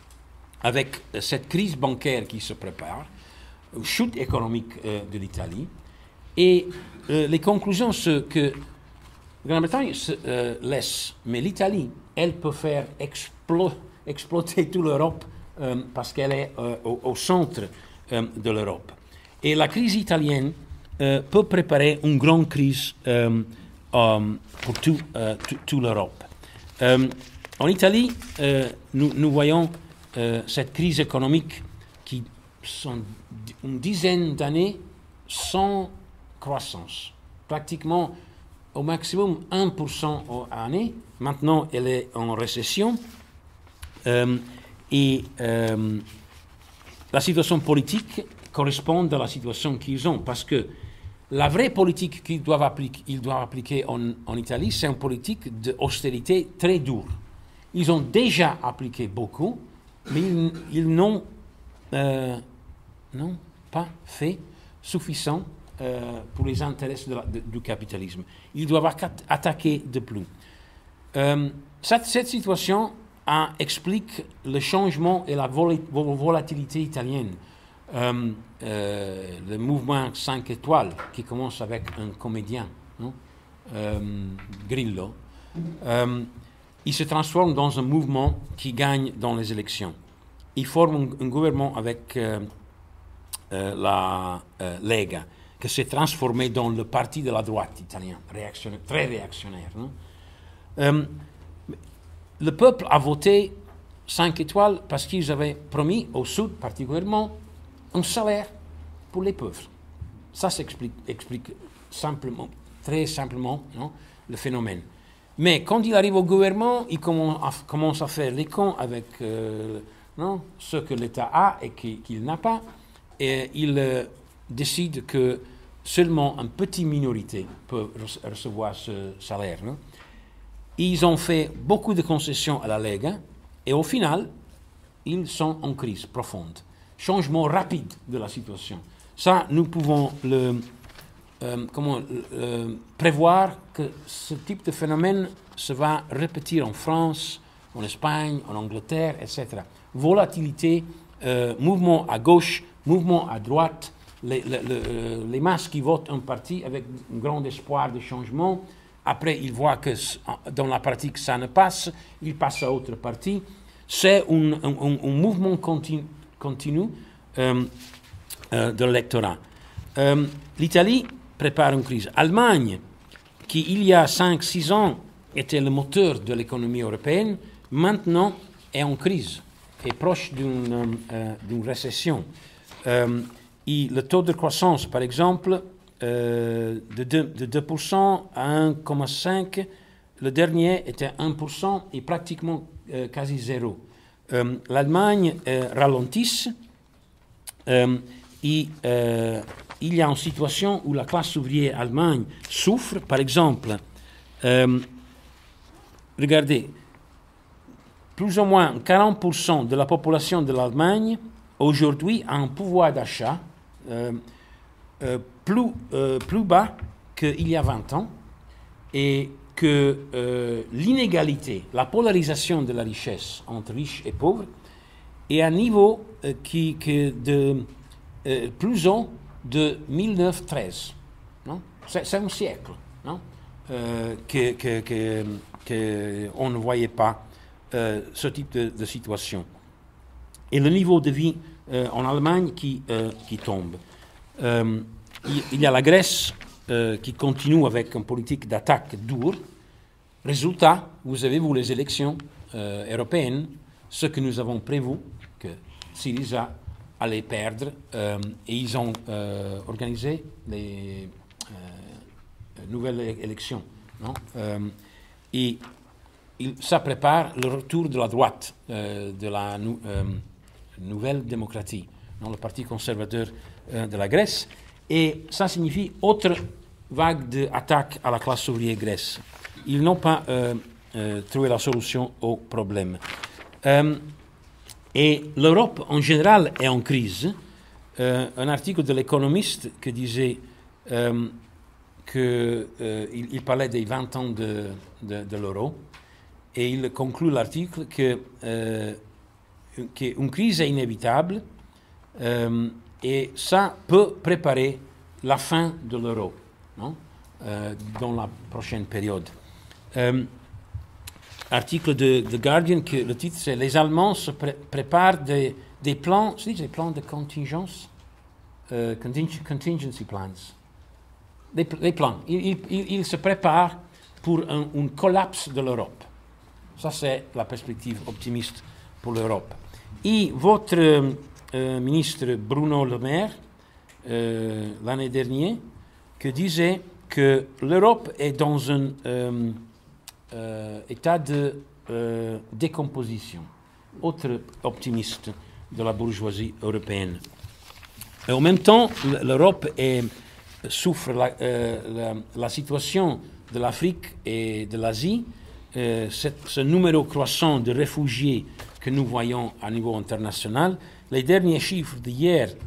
avec cette crise bancaire qui se prépare, une chute économique euh, de l'Italie. Et euh, les conclusions, c'est que la Grande-Bretagne se euh, laisse, mais l'Italie, elle peut faire explo exploiter toute l'Europe euh, parce qu'elle est euh, au, au centre euh, de l'Europe. Et la crise italienne euh, peut préparer une grande crise euh, um, pour toute euh, tout l'Europe. Euh, en Italie, euh, nous, nous voyons euh, cette crise économique qui sont une dizaine d'années sans croissance. Pratiquement au maximum un pour cent à l'année. Maintenant, elle est en récession. Euh, et euh, la situation politique correspond à la situation qu'ils ont. Parce que la vraie politique qu'ils doivent appliquer, ils doivent appliquer en, en Italie, c'est une politique d'austérité très dure. Ils ont déjà appliqué beaucoup, mais ils, ils n'ont... Euh, non, pas fait suffisant euh, pour les intérêts de la, de, du capitalisme. Ils doivent attaquer de plus. Euh, cette, cette situation a, explique le changement et la vol volatilité italienne. Euh, euh, le mouvement cinq étoiles, qui commence avec un comédien, non? Euh, Grillo, euh, il se transforme dans un mouvement qui gagne dans les élections. Il forme un, un gouvernement avec euh, euh, la euh, Lega, qui s'est transformé dans le parti de la droite italien, réactionnaire, très réactionnaire. Non? Euh, le peuple a voté cinq étoiles parce qu'ils avaient promis, au Sud particulièrement, un salaire pour les pauvres. Ça s'explique explique simplement, très simplement, non, le phénomène. Mais quand il arrive au gouvernement, il commence à, commence à faire les cons avec euh, non, ce que l'État a et qu'il qu'il n'a pas, et il euh, décide que seulement une petite minorité peut rece recevoir ce salaire. Non? Ils ont fait beaucoup de concessions à la Lega, et au final, ils sont en crise profonde. Changement rapide de la situation. Ça, nous pouvons le, euh, comment, euh, prévoir que ce type de phénomène se va répéter en France, en Espagne, en Angleterre, et cetera. Volatilité, euh, mouvement à gauche, mouvement à droite, les, les, les, les masses qui votent un parti avec un grand espoir de changement. Après, ils voient que dans la pratique, ça ne passe, ils passent à autre parti. C'est un, un, un mouvement continu. continue euh, euh, de l'électorat. Euh, L'Italie prépare une crise. L'Allemagne, qui il y a cinq six ans était le moteur de l'économie européenne, maintenant est en crise, est proche d'une euh, d'une récession. Euh, et le taux de croissance, par exemple, euh, de, deux, de deux pour cent à un virgule cinq, le dernier était un pour cent et pratiquement euh, quasi zéro. Euh, L'Allemagne euh, ralentit euh, et euh, il y a une situation où la classe ouvrière allemande souffre. Par exemple, euh, regardez, plus ou moins quarante pour cent de la population de l'Allemagne aujourd'hui a un pouvoir d'achat euh, euh, plus, euh, plus bas qu'il y a vingt ans, et que euh, l'inégalité, la polarisation de la richesse entre riches et pauvres est à un niveau euh, qui, qui de euh, plus haut de mille neuf cent treize. C'est un siècle non? Euh, que, que, que, que on ne voyait pas euh, ce type de, de situation. Et le niveau de vie euh, en Allemagne qui, euh, qui tombe. Euh, il, il y a la Grèce euh, qui continue avec une politique d'attaque dure. Résultat, vous avez, vous, les élections euh, européennes, ce que nous avons prévu, que Syriza allait perdre, euh, et ils ont euh, organisé les euh, nouvelles élections. Non? Euh, et il, ça prépare le retour de la droite, euh, de la nou, euh, nouvelle démocratie, non? Le parti conservateur euh, de la Grèce, et ça signifie autre vague d'attaque à la classe ouvrière grecque. Ils n'ont pas euh, euh, trouvé la solution au problème. Euh, et l'Europe en général est en crise. Euh, un article de l'Économiste qui disait euh, qu'il euh, il parlait des vingt ans de, de, de l'euro, et il conclut l'article que euh, qu'une crise est inévitable, euh, et ça peut préparer la fin de l'euro, non? Euh, dans la prochaine période. Euh, article de The Guardian, que le titre c'est « Les Allemands se pré préparent des, des plans, c'est des plans de contingence, euh, conting contingency plans, des, des plans. Ils, ils, ils se préparent pour un, un collapse de l'Europe. Ça, c'est la perspective optimiste pour l'Europe. Et votre euh, ministre Bruno Le Maire, euh, l'année dernière, que disait que l'Europe est dans un euh, euh, état de euh, décomposition. Autre optimiste de la bourgeoisie européenne. Et en même temps, l'Europe souffre la, euh, la, la situation de l'Afrique et de l'Asie. Euh, ce numéro croissant de réfugiés que nous voyons à niveau international, les derniers chiffres d'hier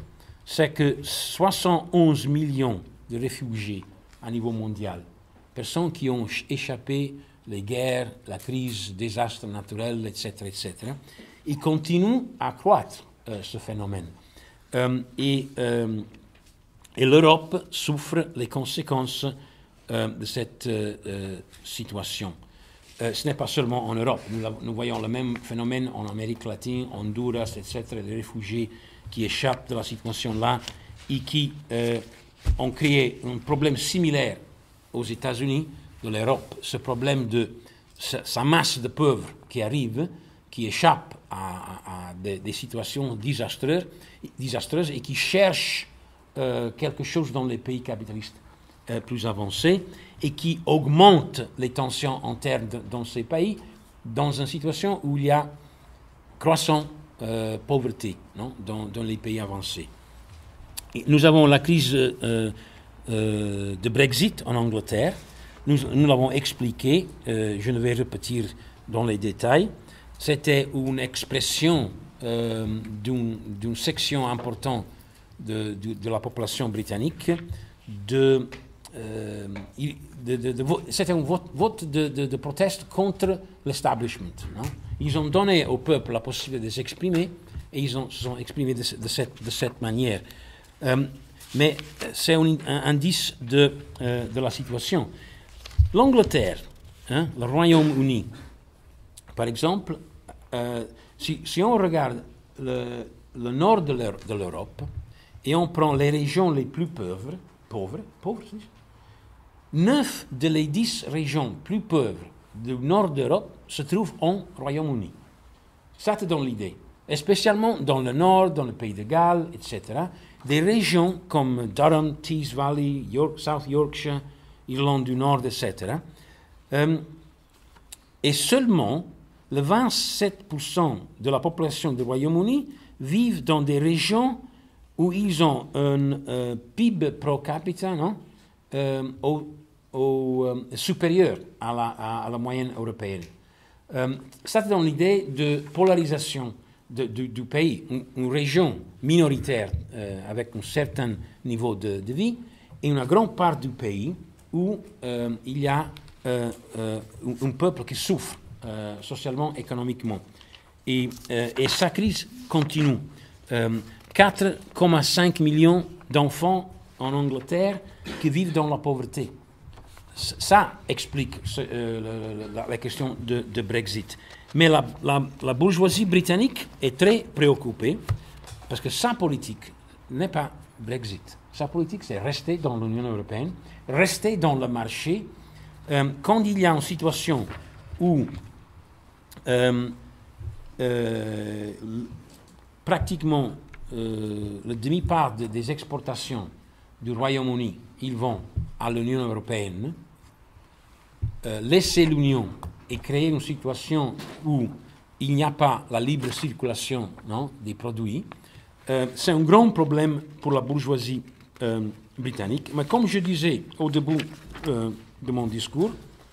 c'est que soixante et onze millions de réfugiés à niveau mondial, personnes qui ont échappé les guerres, la crise, désastres naturels, et cetera, et cetera, ils continuent à croître euh, ce phénomène. Euh, et euh, et l'Europe souffre les conséquences euh, de cette euh, situation. Euh, ce n'est pas seulement en Europe. Nous, nous voyons le même phénomène en Amérique latine, Honduras, et cetera, des réfugiés qui échappent de la situation-là et qui euh, ont créé un problème similaire aux États-Unis, de l'Europe, ce problème de sa, sa masse de pauvres qui arrivent, qui échappent à, à, à des, des situations désastreuses, désastreuses et qui cherchent euh, quelque chose dans les pays capitalistes euh, plus avancés et qui augmentent les tensions internes de, dans ces pays dans une situation où il y a croissante euh, pauvreté, non, dans, dans les pays avancés. Et nous avons la crise euh, euh, de Brexit en Angleterre. Nous, nous l'avons expliqué, euh, je ne vais répéter dans les détails. C'était une expression euh, d'une, d'une section importante de, de, de la population britannique. De, euh, de, de, de, c'était un vote, vote de, de, de proteste contre l'establishment. Non? Ils ont donné au peuple la possibilité de s'exprimer et ils ont, se sont exprimés de, de, cette, de cette manière. Euh, mais c'est un, un indice de, euh, de la situation. L'Angleterre, hein, le Royaume-Uni, par exemple, euh, si, si on regarde le, le nord de l'Europe et on prend les régions les plus pauvres, pauvres, pauvres, neuf de les dix régions plus pauvres du nord d'Europe se trouvent au Royaume-Uni. Ça te donne l'idée. Et spécialement dans le nord, dans le pays de Galles, et cetera, des régions comme Durham, Tees Valley, York, South Yorkshire, Irlande du Nord, et cetera. Euh, et seulement le vingt-sept pour cent de la population du Royaume-Uni vivent dans des régions où ils ont un euh, P I B pro capita, non, euh, au, au, euh, supérieur à la, à, à la moyenne européenne. Euh, ça donne l'idée de polarisation de, de, du pays, une, une région minoritaire euh, avec un certain niveau de, de vie et une grande part du pays où euh, il y a euh, euh, un, un peuple qui souffre euh, socialement, économiquement. Et, euh, et sa crise continue. Euh, quatre virgule cinq millions d'enfants en Angleterre qui vivent dans la pauvreté. Ça explique ce, euh, la, la question de, de Brexit. Mais la, la, la bourgeoisie britannique est très préoccupée parce que sa politique n'est pas Brexit. Sa politique, c'est rester dans l'Union européenne, rester dans le marché. Euh, quand il y a une situation où euh, euh, pratiquement euh, la demi-part de, des exportations du Royaume-Uni, ils vont à l'Union européenne, euh, laisser l'Union et créer une situation où il n'y a pas la libre circulation, non, des produits, euh, c'est un grand problème pour la bourgeoisie euh, britannique. Mais comme je disais au début euh, de mon discours,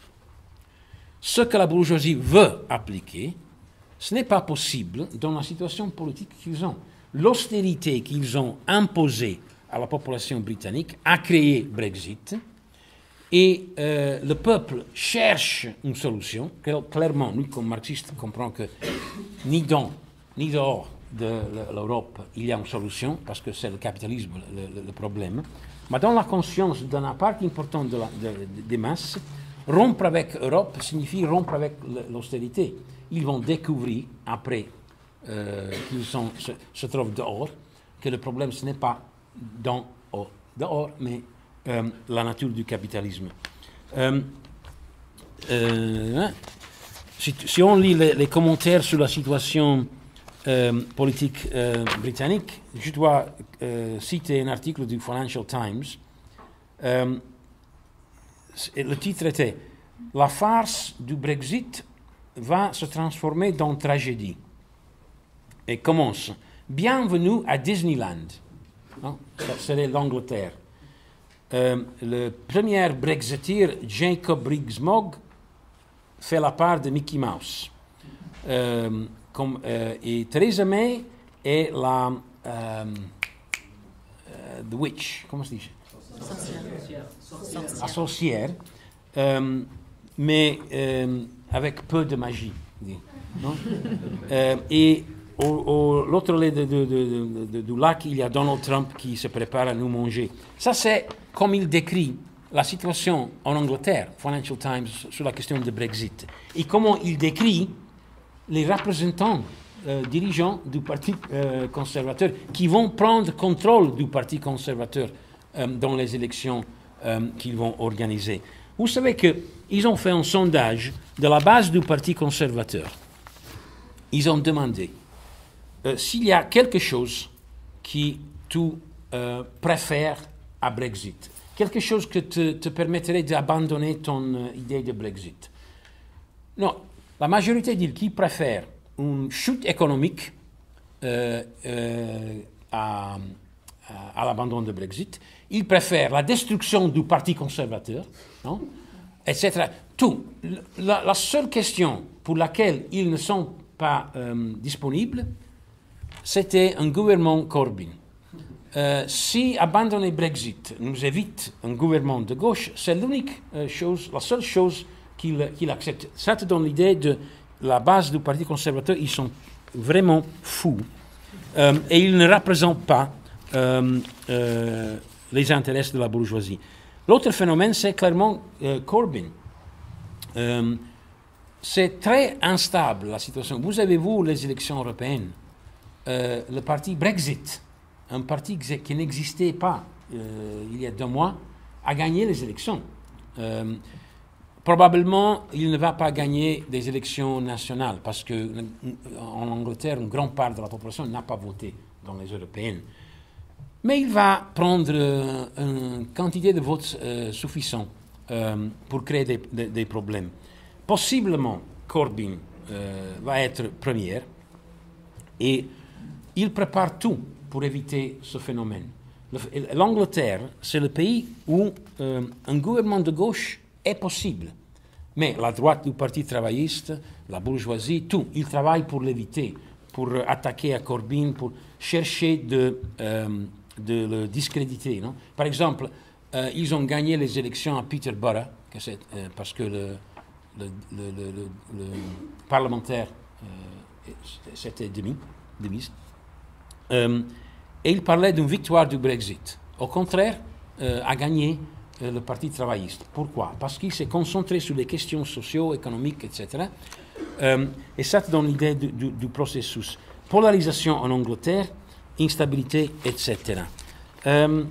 ce que la bourgeoisie veut appliquer, ce n'est pas possible dans la situation politique qu'ils ont. L'austérité qu'ils ont imposée à la population britannique a créé Brexit et euh, le peuple cherche une solution. Clairement, nous, comme marxistes, comprenons que ni dans ni dehors de l'Europe, il y a une solution, parce que c'est le capitalisme le, le, le problème. Mais dans la conscience d'une part importante de la, de, de, des masses, rompre avec l'Europe signifie rompre avec l'austérité. Ils vont découvrir, après euh, qu'ils sont, se, se trouvent dehors, que le problème, ce n'est pas dans, oh, dehors, mais euh, la nature du capitalisme. Euh, euh, si, si on lit les, les commentaires sur la situation euh, politique euh, britannique, je dois euh, citer un article du Financial Times. Euh, le titre était « La farce du Brexit va se transformer dans tragédie ». Et commence « Bienvenue à Disneyland ». C'est l'Angleterre. Euh, le premier Brexiteer, Jacob Rees-Mogg, fait la part de Mickey Mouse. Euh, comme, euh, et Theresa May est la, euh, the witch, comment se dit? Sorcière. La sorcière, euh, mais euh, avec peu de magie. Non? euh, et au, au, l'autre côté de, de, de, de, du lac, il y a Donald Trump qui se prépare à nous manger. Ça, c'est comme il décrit la situation en Angleterre, Financial Times, sur la question de Brexit. Et comment il décrit les représentants euh, dirigeants du Parti euh, conservateur qui vont prendre contrôle du Parti conservateur euh, dans les élections euh, qu'ils vont organiser. Vous savez qu'ils ont fait un sondage de la base du Parti conservateur. Ils ont demandé euh, s'il y a quelque chose qui tu euh, préfères à Brexit, quelque chose que te, te permettrait d'abandonner ton euh, idée de Brexit. Non, la majorité dit qu'ils préfèrent une chute économique euh, euh, à, à, à l'abandon de Brexit. Ils préfèrent la destruction du Parti conservateur, non, et cetera. Tout. La, la seule question pour laquelle ils ne sont pas euh, disponibles, c'était un gouvernement Corbyn. Euh, si abandonner Brexit nous évite un gouvernement de gauche, c'est l'unique euh, chose, la seule chose qu'il qu'il accepte. Ça te donne l'idée de la base du Parti conservateur, ils sont vraiment fous. Euh, et ils ne représentent pas euh, euh, les intérêts de la bourgeoisie. L'autre phénomène, c'est clairement euh, Corbyn. Euh, c'est très instable, la situation. Vous avez vu les élections européennes. Euh, le parti Brexit, un parti qui n'existait pas euh, il y a deux mois, a gagné les élections. Euh, probablement, il ne va pas gagner des élections nationales parce qu'en Angleterre, une grande part de la population n'a pas voté dans les européennes. Mais il va prendre euh, une quantité de votes euh, suffisante euh, pour créer des, des, des problèmes. Possiblement, Corbyn euh, va être première et il prépare tout pour éviter ce phénomène. L'Angleterre, c'est le pays où euh, un gouvernement de gauche est possible. Mais la droite du Parti travailliste, la bourgeoisie, tout, ils travaillent pour l'éviter, pour attaquer à Corbyn, pour chercher de, euh, de le discréditer. Non? Par exemple, euh, ils ont gagné les élections à Peterborough, que c'est, euh, parce que le, le, le, le, le, le parlementaire, euh, c'était demi, demi. Euh, et il parlait d'une victoire du Brexit. Au contraire, euh, a gagné euh, le Parti travailliste. Pourquoi? Parce qu'il s'est concentré sur les questions socio-économiques, et cetera. Euh, et ça te donne l'idée du, du, du processus. Polarisation en Angleterre, instabilité, et cetera. Euh,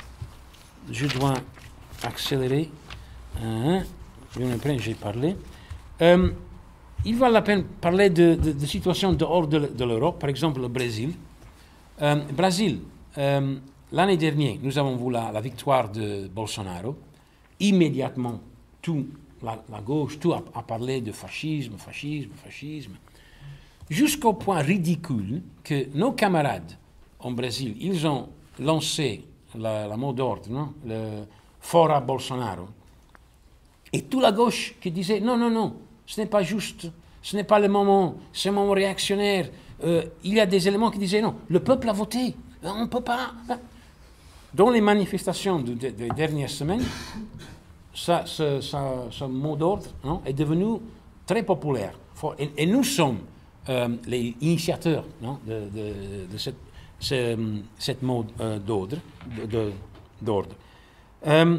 je dois accélérer. Hein, j'ai parlé. Euh, il vaut la peine parler de, de, de situations dehors de, de l'Europe, par exemple le Brésil. Euh, Brésil, euh, l'année dernière, nous avons vu la, la victoire de Bolsonaro. Immédiatement, tout, la, la gauche, tout a, a parlé de fascisme, fascisme, fascisme. Jusqu'au point ridicule que nos camarades en Brésil, ils ont lancé la, la mot d'ordre, non? Le Fora Bolsonaro. Et toute la gauche qui disait non, non, non, ce n'est pas juste, ce n'est pas le moment, c'est un moment réactionnaire. Euh, il y a des éléments qui disaient non, le peuple a voté, on ne peut pas. Dans les manifestations de, de, des dernières semaines, ça, ce, ça, ce mot d'ordre non, est devenu très populaire. Et, et nous sommes euh, les initiateurs non, de, de, de cette, ce, cette mot euh, d'ordre. De, de, d'ordre. Euh,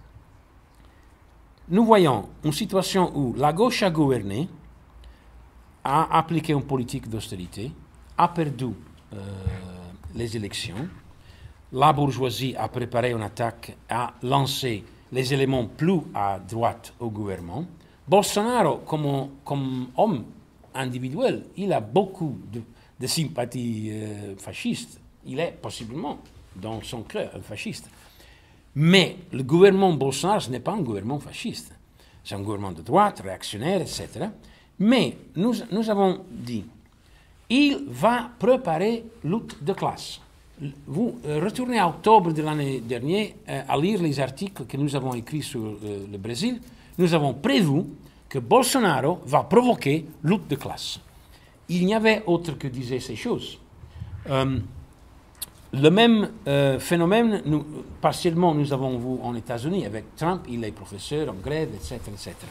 nous voyons une situation où la gauche a gouverné, a appliqué une politique d'austérité, a perdu euh, les élections, la bourgeoisie a préparé une attaque, a lancé les éléments plus à droite au gouvernement. Bolsonaro, comme, comme homme individuel, il a beaucoup de, de sympathie euh, fasciste. Il est possiblement, dans son cœur, un fasciste. Mais le gouvernement Bolsonaro, ce n'est pas un gouvernement fasciste. C'est un gouvernement de droite, réactionnaire, et cetera. Mais nous, nous avons dit, il va préparer lutte de classe. Vous euh, retournez à octobre de l'année dernière euh, à lire les articles que nous avons écrits sur euh, le Brésil. Nous avons prévu que Bolsonaro va provoquer lutte de classe. Il n'y avait autre que disait ces choses. Euh, le même euh, phénomène, nous, partiellement, nous avons vu en États-Unis avec Trump, il est professeur en grève, et cetera, et cetera.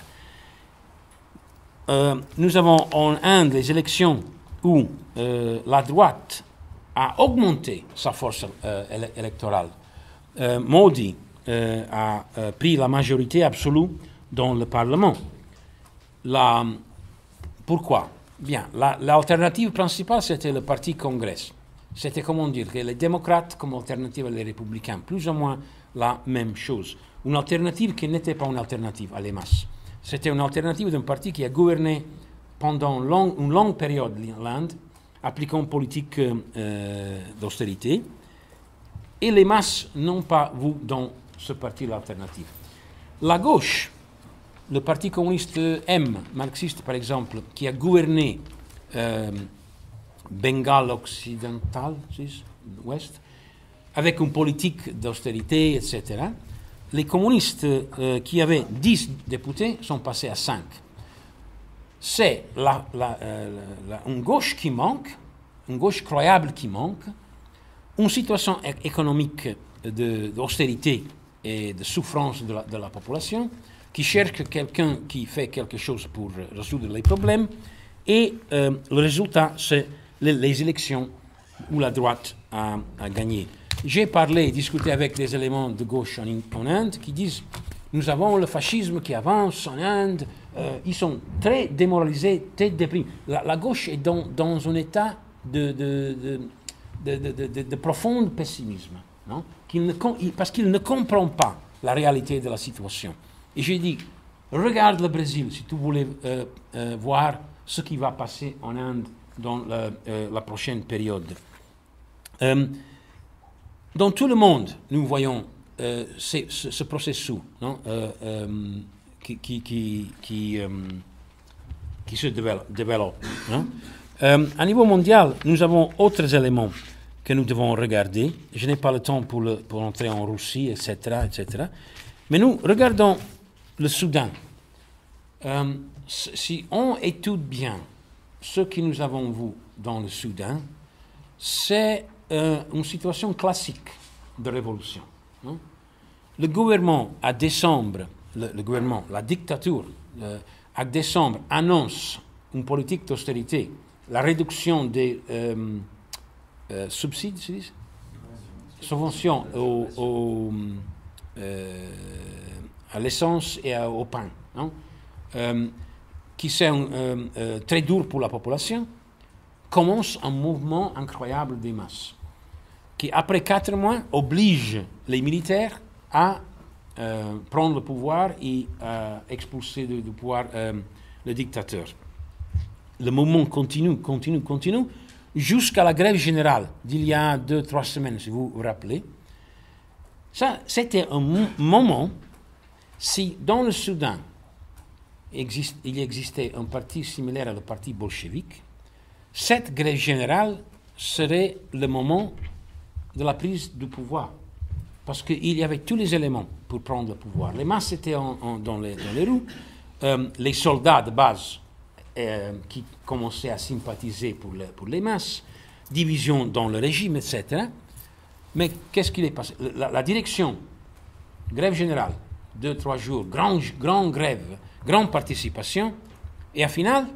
Euh, nous avons en Inde les élections où euh, la droite a augmenté sa force euh, éle électorale. Euh, Modi euh, a euh, pris la majorité absolue dans le Parlement. La, pourquoi? Bien, l'alternative la, principale, c'était le parti Congrès. C'était, comment dire, que les démocrates comme alternative à les républicains, plus ou moins la même chose. Une alternative qui n'était pas une alternative à les masses. C'était une alternative d'un parti qui a gouverné pendant long, une longue période l'Inde, appliquant une politique euh, d'austérité, et les masses n'ont pas vu dans ce parti l'alternative. La gauche, le parti communiste M, marxiste par exemple, qui a gouverné euh, Bengale occidental, ouest, avec une politique d'austérité, et cetera, les communistes euh, qui avaient dix députés sont passés à cinq. C'est la, la, euh, la, une gauche qui manque, une gauche croyable qui manque, une situation économique d'austérité et de souffrance de la, de la population, qui cherche quelqu'un qui fait quelque chose pour résoudre les problèmes, et euh, le résultat, c'est les, les élections où la droite a, a gagné. J'ai parlé, discuté avec des éléments de gauche en, en Inde qui disent nous avons le fascisme qui avance en Inde, euh, ils sont très démoralisés, très déprimés. La, la gauche est dans, dans un état de, de, de, de, de, de, de profond pessimisme, non? Qu'il ne, parce qu'il ne comprend pas la réalité de la situation. Et j'ai dit, regarde le Brésil si tu voulais euh, euh, voir ce qui va passer en Inde dans la, euh, la prochaine période. Euh, Dans tout le monde, nous voyons euh, ce, ce processus non, euh, euh, qui, qui, qui, qui, euh, qui se développe. développe non? euh, à niveau mondial, nous avons d'autres éléments que nous devons regarder. Je n'ai pas le temps pour, le, pour entrer en Russie, et cetera, et cetera. Mais nous regardons le Soudan. Euh, si on étudie bien ce que nous avons vu dans le Soudan, c'est Euh, une situation classique de révolution. Non? Le gouvernement, à décembre, le, le gouvernement, la dictature, euh, à décembre, annonce une politique d'austérité, la réduction des euh, euh, subsides, subventions au, au, euh, à l'essence et à, au pain, non? Euh, qui c'est euh, euh, très dur pour la population, commence un mouvement incroyable des masses, qui, après quatre mois, oblige les militaires à euh, prendre le pouvoir et à expulser du, du pouvoir euh, le dictateur. Le mouvement continue, continue, continue, jusqu'à la grève générale d'il y a deux, trois semaines, si vous vous rappelez. Ça, c'était un mo moment, si dans le Soudan, existe, il existait un parti similaire au parti bolchevique, cette grève générale serait le moment de la prise du pouvoir, parce qu'il y avait tous les éléments pour prendre le pouvoir. Les masses étaient en, en, dans, les, dans les rues, euh, les soldats de base euh, qui commençaient à sympathiser pour, le, pour les masses, division dans le régime, et cetera. Mais qu'est-ce qu'il est passé? La, la direction, grève générale, deux, trois jours, grande grand grève, grande participation, et à final,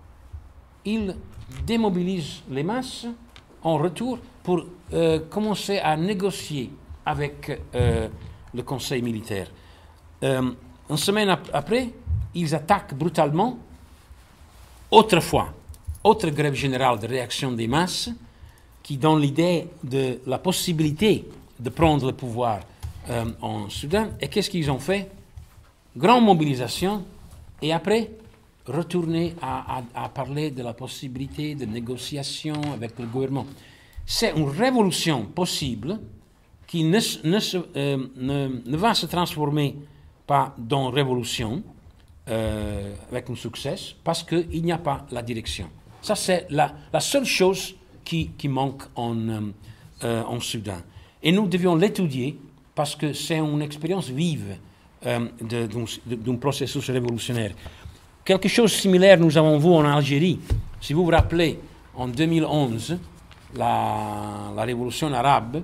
il démobilise les masses en retour pour euh, commencer à négocier avec euh, le conseil militaire. Euh, une semaine ap après, ils attaquent brutalement, autrefois, autre grève générale de réaction des masses, qui donne l'idée de la possibilité de prendre le pouvoir euh, en Soudan. Et qu'est-ce qu'ils ont fait? Grande mobilisation, et après, retourner à, à, à parler de la possibilité de négociation avec le gouvernement. C'est une révolution possible qui ne, ne, se, euh, ne, ne va se transformer pas dans révolution euh, avec un succès, parce qu'il n'y a pas la direction. Ça, c'est la, la seule chose qui, qui manque en, euh, en Soudan. Et nous devions l'étudier parce que c'est une expérience vive euh, d'un processus révolutionnaire. Quelque chose de similaire nous avons vu en Algérie. Si vous vous rappelez, en deux mille onze, la, la révolution arabe,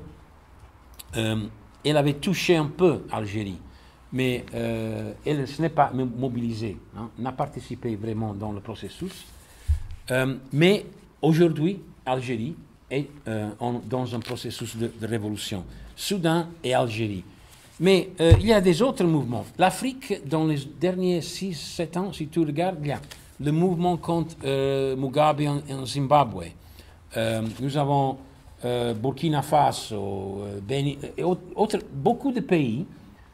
euh, elle avait touché un peu l'Algérie, mais euh, elle ne s'est pas mobilisée, hein, n'a participé vraiment dans le processus. Euh, mais aujourd'hui, l'Algérie est euh, en, dans un processus de, de révolution. Soudan et Algérie. Mais euh, il y a des autres mouvements. L'Afrique, dans les derniers six sept ans, si tu regardes, il y a le mouvement contre euh, Mugabe en, en Zimbabwe. Euh, nous avons euh, Burkina Faso, euh, Bénin, et autres, beaucoup de pays,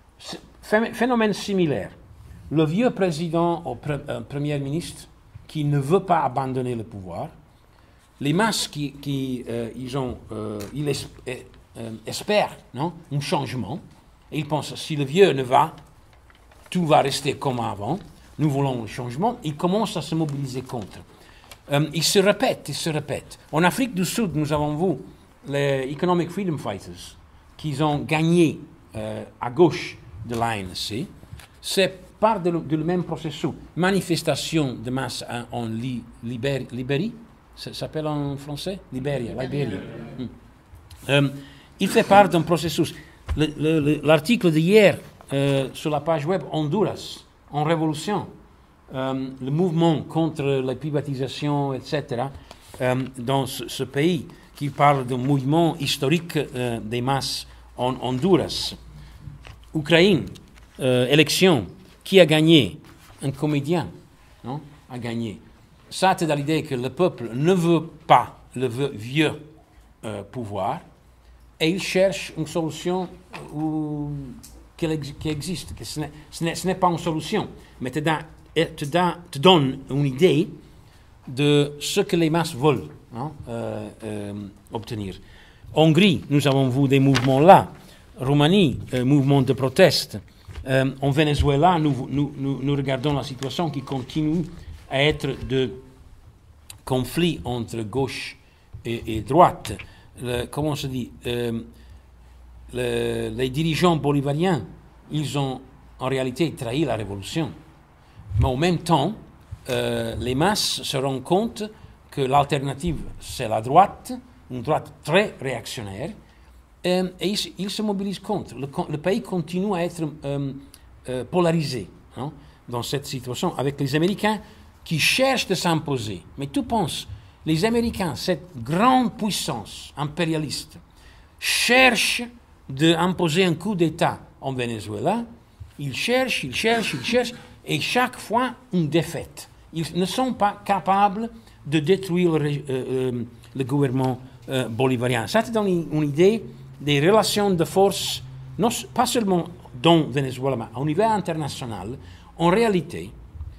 phénomène similaire. Le vieux président ou pre, euh, premier ministre qui ne veut pas abandonner le pouvoir, les masses qui, qui euh, ils ont, euh, ils es, euh, espèrent non, un changement, et ils pensent si le vieux ne va, tout va rester comme avant, nous voulons le changement, ils commencent à se mobiliser contre. Euh, ils se répètent, ils se répètent. En Afrique du Sud, nous avons vu les Economic Freedom Fighters qui ont gagné euh, à gauche de l'A N C. C'est part du même processus. Manifestation de masse en, en li, Libérie, Libérie, ça s'appelle en français Libéria, Libérie. Mm. Euh, il fait part d'un processus. L'article d'hier euh, sur la page web Honduras, en révolution, euh, le mouvement contre la privatisation, et cetera, euh, dans ce, ce pays, qui parle d'un mouvement historique euh, des masses en Honduras. Ukraine, euh, élection, qui a gagné? Un comédien, non, a gagné. Ça, c'est dans l'idée que le peuple ne veut pas le vieux euh, pouvoir, et il cherche une solution où, qui, qui existe. Que ce n'est pas une solution, mais te, da, te, da, te donne une idée de ce que les masses veulent hein, euh, euh, obtenir. Hongrie, nous avons vu des mouvements là. Roumanie, euh, mouvement de proteste. Euh, en Venezuela, nous, nous, nous, nous regardons la situation qui continue à être de conflit entre gauche et, et droite. Le, comment on se dit euh, le, les dirigeants bolivariens, ils ont en réalité trahi la révolution. Mais en même temps, euh, les masses se rendent compte que l'alternative, c'est la droite, une droite très réactionnaire, euh, et ils, ils se mobilisent contre. Le, le pays continue à être euh, euh, polarisé hein, dans cette situation, avec les Américains qui cherchent de s'imposer. Mais tu penses, les Américains, cette grande puissance impérialiste, cherchent d'imposer un coup d'État en Venezuela. Ils cherchent, ils cherchent, ils cherchent, et chaque fois une défaite. Ils ne sont pas capables de détruire le, euh, euh, le gouvernement euh, bolivarien. Ça te donne une, une idée des relations de force, non, pas seulement dans Venezuela, mais au niveau international. En réalité,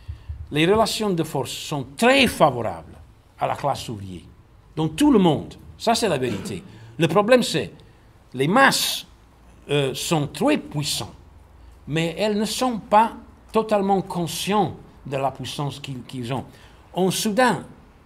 les relations de force sont très favorables à la classe ouvrière, dans tout le monde. Ça, c'est la vérité. Le problème, c'est les masses euh, sont très puissantes, mais elles ne sont pas totalement conscientes de la puissance qu'ils, qu'ils ont. En Soudan,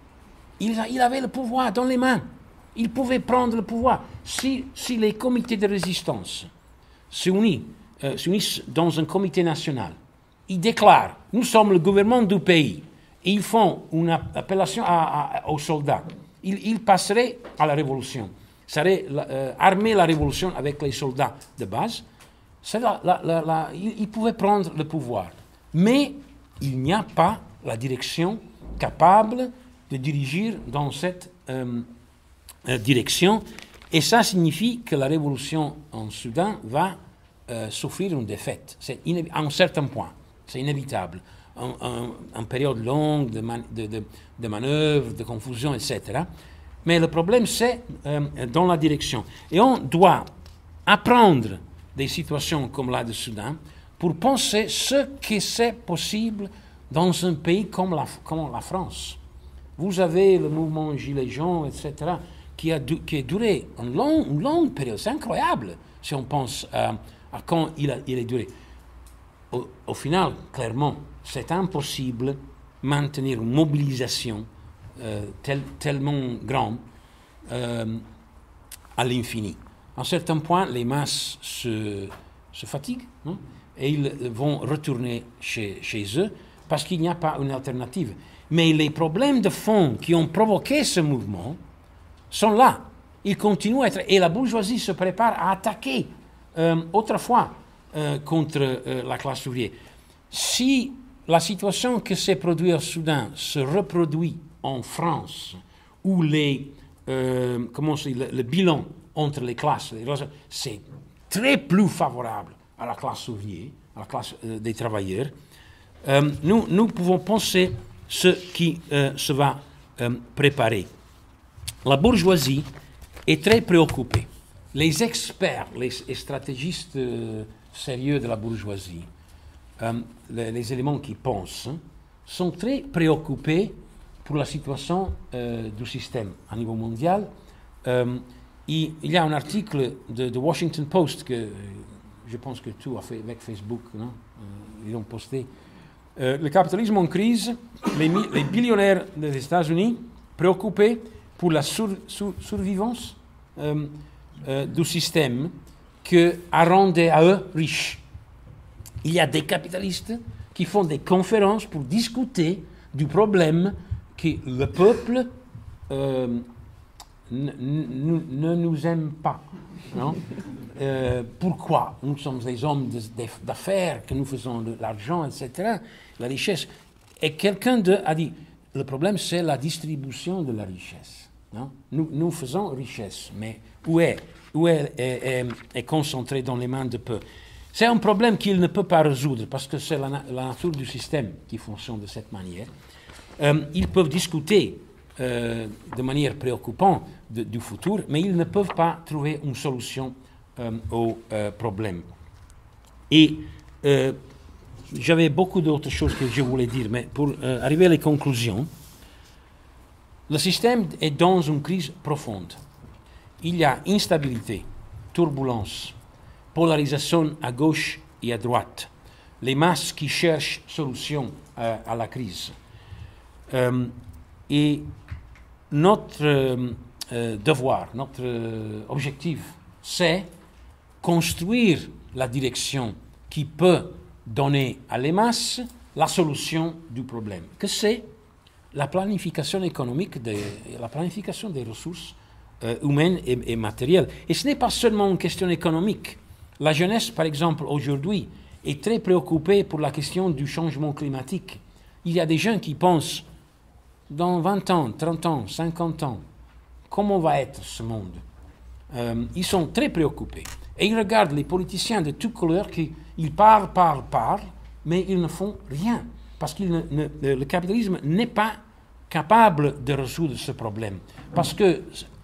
ils, ils avaient le pouvoir dans les mains. Ils pouvaient prendre le pouvoir. Si, si les comités de résistance s'unissent, euh, s'unissent dans un comité national, ils déclarent « Nous sommes le gouvernement du pays ». Et ils font une appellation à, à, aux soldats. Ils, ils passeraient à la révolution. Ça serait euh, armer la révolution avec les soldats de base. La, la, la, la, ils, ils pouvaient prendre le pouvoir. Mais il n'y a pas la direction capable de diriger dans cette euh, euh, direction. Et ça signifie que la révolution en Soudan va euh, souffrir une défaite. C'est inévi- à un certain point. C'est inévitable. En, en, en période longue de, man, de, de, de manœuvres, de confusion, et cetera. Mais le problème, c'est euh, dans la direction. Et on doit apprendre des situations comme la de Soudan pour penser ce que c'est possible dans un pays comme la, comme la France. Vous avez le mouvement Gilets jaunes, et cetera, qui a, du, qui a duré une longue, une longue période. C'est incroyable si on pense euh, à quand il a, il a duré. Au, au final, clairement, c'est impossible de maintenir une mobilisation euh, tel, tellement grande euh, à l'infini. À un certain point, les masses se, se fatiguent non? Et ils vont retourner chez, chez eux parce qu'il n'y a pas une alternative. Mais les problèmes de fond qui ont provoqué ce mouvement sont là. Ils continuent à être... Et la bourgeoisie se prépare à attaquer euh, autrefois euh, contre euh, la classe ouvrière. Si la situation qui s'est produite au Soudan se reproduit en France, où les, euh, comment c'est, le, le bilan entre les classes, c'est très plus favorable à la classe ouvrière, à la classe euh, des travailleurs, euh, nous, nous pouvons penser ce qui euh, se va euh, préparer. La bourgeoisie est très préoccupée. Les experts, les stratégistes euh, sérieux de la bourgeoisie, euh, les, les éléments qui pensent, sont très préoccupés pour la situation euh, du système à niveau mondial. Euh, il, il y a un article de, de Washington Post que je pense que tout a fait avec Facebook, non? Euh, ils l'ont posté. Euh, le capitalisme en crise, les, les billionnaires des États-Unis préoccupés pour la sur, sur, survivance euh, euh, du système qui a rendu à eux riches. Il y a des capitalistes qui font des conférences pour discuter du problème que le peuple euh, ne nous aime pas. Non? Euh, pourquoi? Nous sommes des hommes d'affaires, que nous faisons de l'argent, et cetera, la richesse. Et quelqu'un a dit, le problème c'est la distribution de la richesse. Non? Nous, nous faisons richesse, mais où est, où est, est, est, est concentrée dans les mains de peu? C'est un problème qu'il ne peut pas résoudre, parce que c'est la, la nature du système qui fonctionne de cette manière. Euh, ils peuvent discuter euh, de manière préoccupante de, du futur, mais ils ne peuvent pas trouver une solution euh, au euh, problème. Et euh, j'avais beaucoup d'autres choses que je voulais dire, mais pour euh, arriver à les conclusions, le système est dans une crise profonde. Il y a instabilité, turbulence, polarisation à gauche et à droite, les masses qui cherchent solution à, à la crise. Euh, et notre euh, euh, devoir, notre euh, objectif, c'est construire la direction qui peut donner à les masses la solution du problème, que c'est la planification économique, de, la planification des ressources euh, humaines et, et matérielles. Et ce n'est pas seulement une question économique. La jeunesse, par exemple, aujourd'hui, est très préoccupée pour la question du changement climatique. Il y a des gens qui pensent, dans vingt ans, trente ans, cinquante ans, comment va être ce monde? euh, Ils sont très préoccupés. Et ils regardent les politiciens de toutes couleurs qui ils parlent, parlent, parlent, mais ils ne font rien. Parce que le capitalisme n'est pas capable de résoudre ce problème. Parce que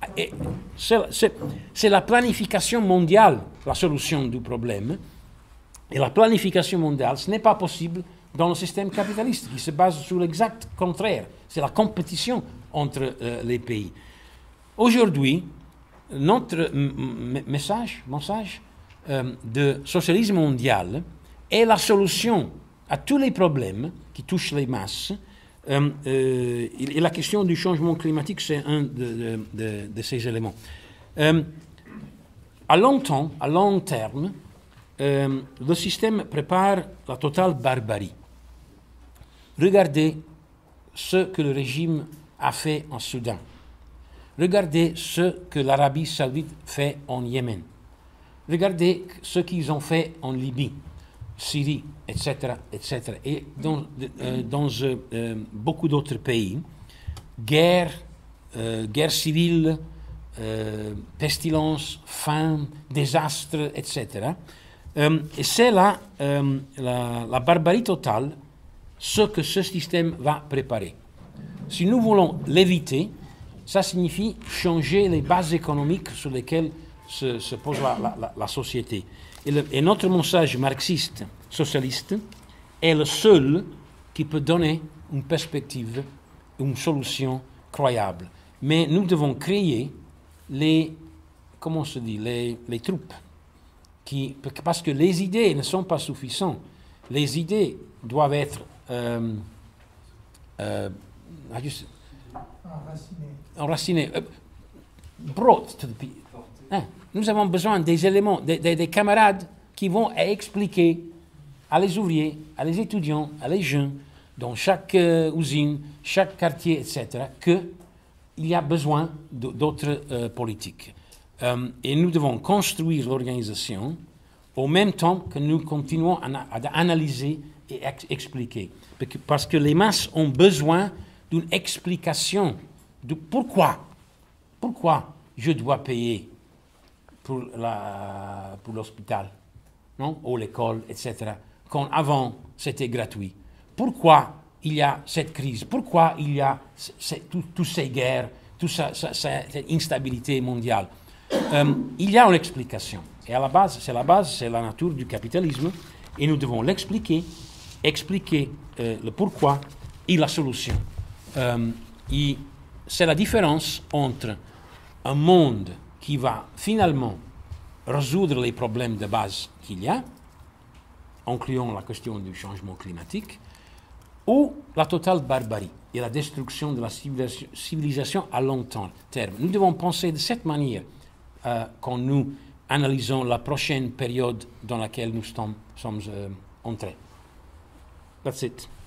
c'est la planification mondiale la solution du problème. Et la planification mondiale, ce n'est pas possible dans le système capitaliste, qui se base sur l'exact contraire. C'est la compétition entre euh, les pays. Aujourd'hui, notre message, message euh, de socialisme mondial est la solution à tous les problèmes qui touchent les masses. Euh, euh, et la question du changement climatique, c'est un de, de, de, de ces éléments. Euh, à long temps, à long terme, euh, le système prépare la totale barbarie. Regardez ce que le régime a fait en Soudan. Regardez ce que l'Arabie saoudite fait en Yémen. Regardez ce qu'ils ont fait en Libye, Syrie, et cetera, et cetera. Et dans, euh, dans euh, beaucoup d'autres pays, guerre, euh, guerre civile, euh, pestilence, faim, désastre, et cetera. Euh, et c'est là euh, la, la barbarie totale, ce que ce système va préparer. Si nous voulons l'éviter, ça signifie changer les bases économiques sur lesquelles se, se pose la, la, la société. Et, le, et notre message marxiste, socialiste, est le seul qui peut donner une perspective, une solution croyable. Mais nous devons créer les, comment on se dit, les, les troupes. Qui, parce que les idées ne sont pas suffisantes. Les idées doivent être euh, euh, enracinées. enracinées. Uh, brought to the people. Hein? Nous avons besoin des éléments, des, des, des camarades qui vont expliquer à les ouvriers, à les étudiants, à les jeunes, dans chaque euh, usine, chaque quartier, et cetera, qu'il il y a besoin d'autres euh, politiques. Euh, et nous devons construire l'organisation au même temps que nous continuons à, à analyser et ex expliquer. Parce que les masses ont besoin d'une explication de pourquoi, pourquoi je dois payer pour l'hôpital, non, ou l'école, et cetera, quand avant c'était gratuit. Pourquoi il y a cette crise? Pourquoi il y a toutes ces guerres, toute ça, ça, cette instabilité mondiale? euh, Il y a une explication. Et à la base, c'est la base, c'est la nature du capitalisme. Et nous devons l'expliquer, expliquer euh, le pourquoi et la solution. Euh, et c'est la différence entre un monde qui va finalement résoudre les problèmes de base qu'il y a, incluant la question du changement climatique, ou la totale barbarie et la destruction de la civilisation, civilisation à long terme. Nous devons penser de cette manière euh, quand nous analysons la prochaine période dans laquelle nous sommes, sommes euh, entrés. That's it.